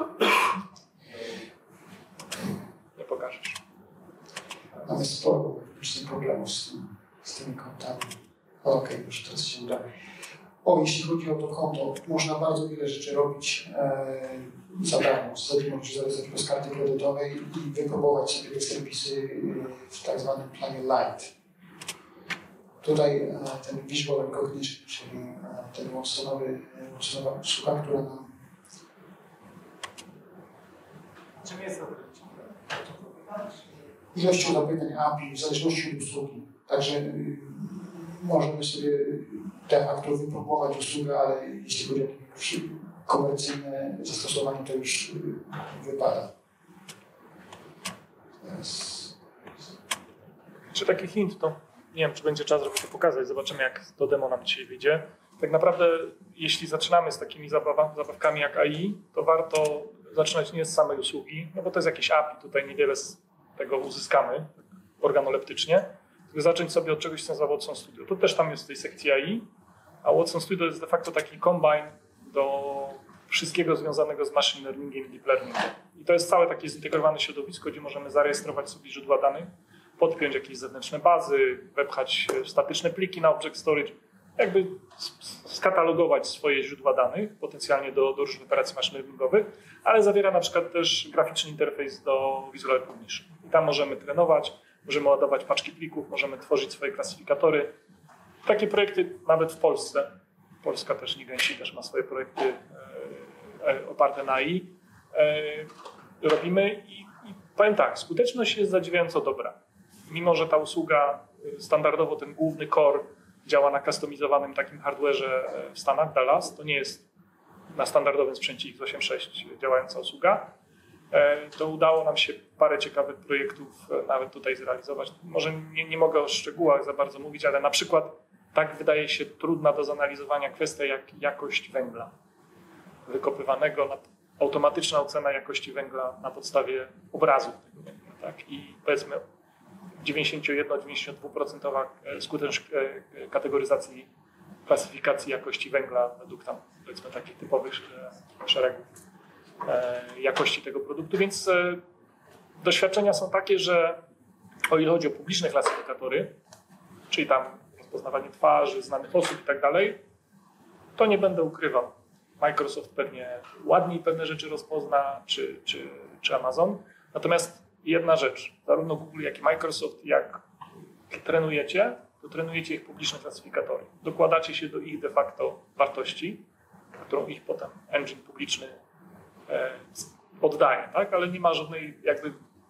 Nie pokażesz. Mamy sporo problemów z tymi kontami. Okej, już teraz się uda. Jeśli chodzi o to konto, można bardzo wiele rzeczy robić za darmo. Sobie możesz zarezerwować z karty kredytowej i wypróbować sobie te serwisy w tak zwanym planie Light. Tutaj ten visual recognition, czyli ten Watsonowa usługa, która nam... Czym jest to? Ilością zapytań API, w zależności od usługi. Także możemy sobie de facto wypróbować usługę, ale jeśli chodzi o jakieś komercyjne zastosowanie, to już wypada. Czy taki hint, to nie wiem, czy będzie czas, żeby to pokazać. Zobaczymy, jak to demo nam dzisiaj wyjdzie. Tak naprawdę, jeśli zaczynamy z takimi zabawkami jak AI, to warto zaczynać nie z samej usługi, no bo to jest jakieś API, tutaj niewiele z tego uzyskamy organoleptycznie, tylko zacząć sobie od czegoś, co nazywa Watson Studio. To też tam jest w tej sekcji AI, a Watson Studio jest de facto taki combine do wszystkiego związanego z machine learningiem i deep learningiem. I to jest całe takie zintegrowane środowisko, gdzie możemy zarejestrować sobie źródła danych, podpiąć jakieś zewnętrzne bazy, wepchać statyczne pliki na Object Storage, jakby skatalogować swoje źródła danych potencjalnie do różnych operacji machine learningowych, ale zawiera na przykład też graficzny interfejs do Visual Recognition. I tam możemy trenować, możemy ładować paczki plików, możemy tworzyć swoje klasyfikatory. Takie projekty nawet w Polsce, Polska też nie gęsi, też ma swoje projekty oparte na AI, robimy i powiem tak, skuteczność jest zadziwiająco dobra. Mimo że ta usługa standardowo, ten główny core działa na customizowanym takim hardware'ze w Stanach, Dallas, to nie jest na standardowym sprzęcie x86 działająca usługa, to udało nam się parę ciekawych projektów nawet tutaj zrealizować. Może nie mogę o szczegółach za bardzo mówić, ale na przykład tak wydaje się trudna do zanalizowania kwestia jak jakość węgla wykopywanego automatyczna ocena jakości węgla na podstawie obrazów tego węgla, tak? I powiedzmy 91-92% skuteczność kategoryzacji, klasyfikacji jakości węgla według tam powiedzmy takich typowych szeregów jakości tego produktu, więc doświadczenia są takie, że o ile chodzi o publiczne klasyfikatory, czyli tam rozpoznawanie twarzy, znanych osób i tak dalej, to nie będę ukrywał. Microsoft pewnie ładniej pewne rzeczy rozpozna, czy Amazon. Natomiast jedna rzecz, zarówno Google, jak i Microsoft, jak trenujecie, to trenujecie ich publiczne klasyfikatory. Dokładacie się do ich de facto wartości, którą ich potem engine publiczny oddaje, tak? Ale nie ma żadnej jakby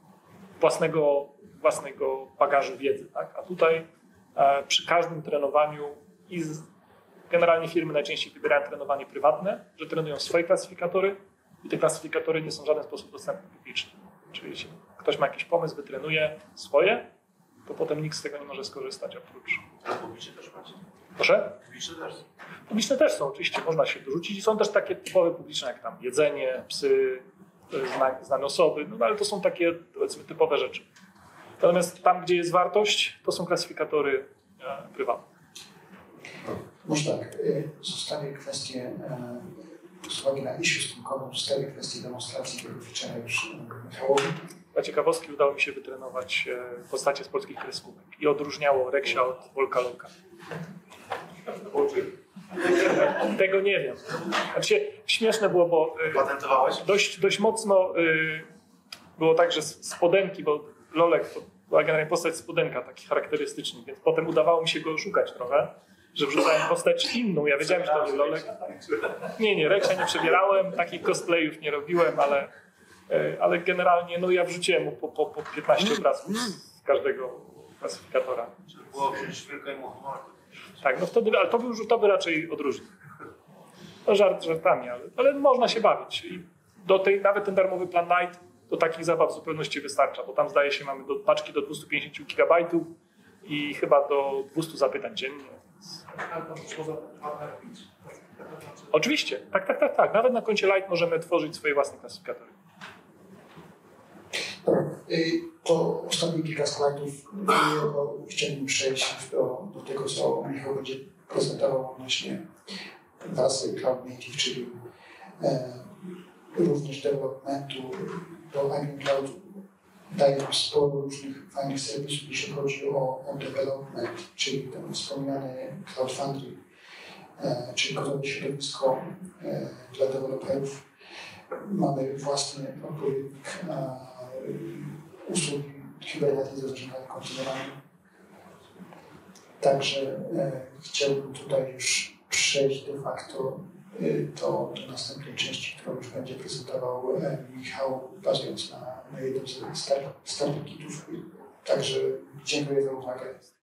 własnego bagażu wiedzy. Tak? A tutaj przy każdym trenowaniu generalnie firmy najczęściej wybierają trenowanie prywatne, że trenują swoje klasyfikatory i te klasyfikatory nie są w żaden sposób dostępne publicznie. Czyli jeśli ktoś ma jakiś pomysł, wytrenuje swoje, to potem nikt z tego nie może skorzystać oprócz. Ale publicznie też macie. Proszę? Publicznie też. Publiczne też są, oczywiście, można się dorzucić i są też takie typowe publiczne, jak tam jedzenie, psy, znane osoby, no ale to są takie powiedzmy typowe rzeczy. Natomiast tam, gdzie jest wartość, to są klasyfikatory prywatne. Może tak, zostawię kwestię, z uwagi na issue stosunkową, zostawię kwestię demonstracji tego feature'a już Michałowi. Dla ciekawostki udało mi się wytrenować postacie z polskich kreskówek i odróżniało Reksia od Wolka Loka. Tego nie wiem. Znaczy, śmieszne było, bo Patentowałeś? dość mocno było tak, że spodenki, bo Lolek to była generalnie postać spodenka, taki charakterystyczny, więc potem udawało mi się go oszukać trochę, że wrzucałem postać inną. Ja wiedziałem, że to był Lolek. Nie, Reksia nie przebierałem, takich cosplayów nie robiłem, ale generalnie no, ja wrzuciłem mu po 15 obrazków z każdego klasyfikatora. Żeby było wziąć wielką i muchomorkę. Tak, no wtedy, ale to by raczej odróżnił. No żartami, ale można się bawić. I nawet ten darmowy plan Night do takich zabaw w zupełności wystarcza, bo tam zdaje się mamy do paczki do 250 GB i chyba do 200 zapytań dziennie. Ale tam trzeba robić. Oczywiście, tak. Nawet na koncie Lite możemy tworzyć swoje własne klasyfikatory. Dobra, to ostatnie kilka slajdów, bo chciałbym przejść do tego, co Michał będzie prezentował odnośnie warstwy Cloud Native, czyli również developmentu, bo IBM Cloud daje nam sporo różnych fajnych serwisów, jeśli chodzi o development, czyli ten wspomniany Cloud Foundry, czyli gotowe środowisko dla deweloperów. Mamy własny odpowiednik usługi Kubernetes zarządzania kontenerami. Także chciałbym tutaj już przejść de facto do następnej części, którą już będzie prezentował Michał, bazując na jednym z starter kitów. Także dziękuję za uwagę.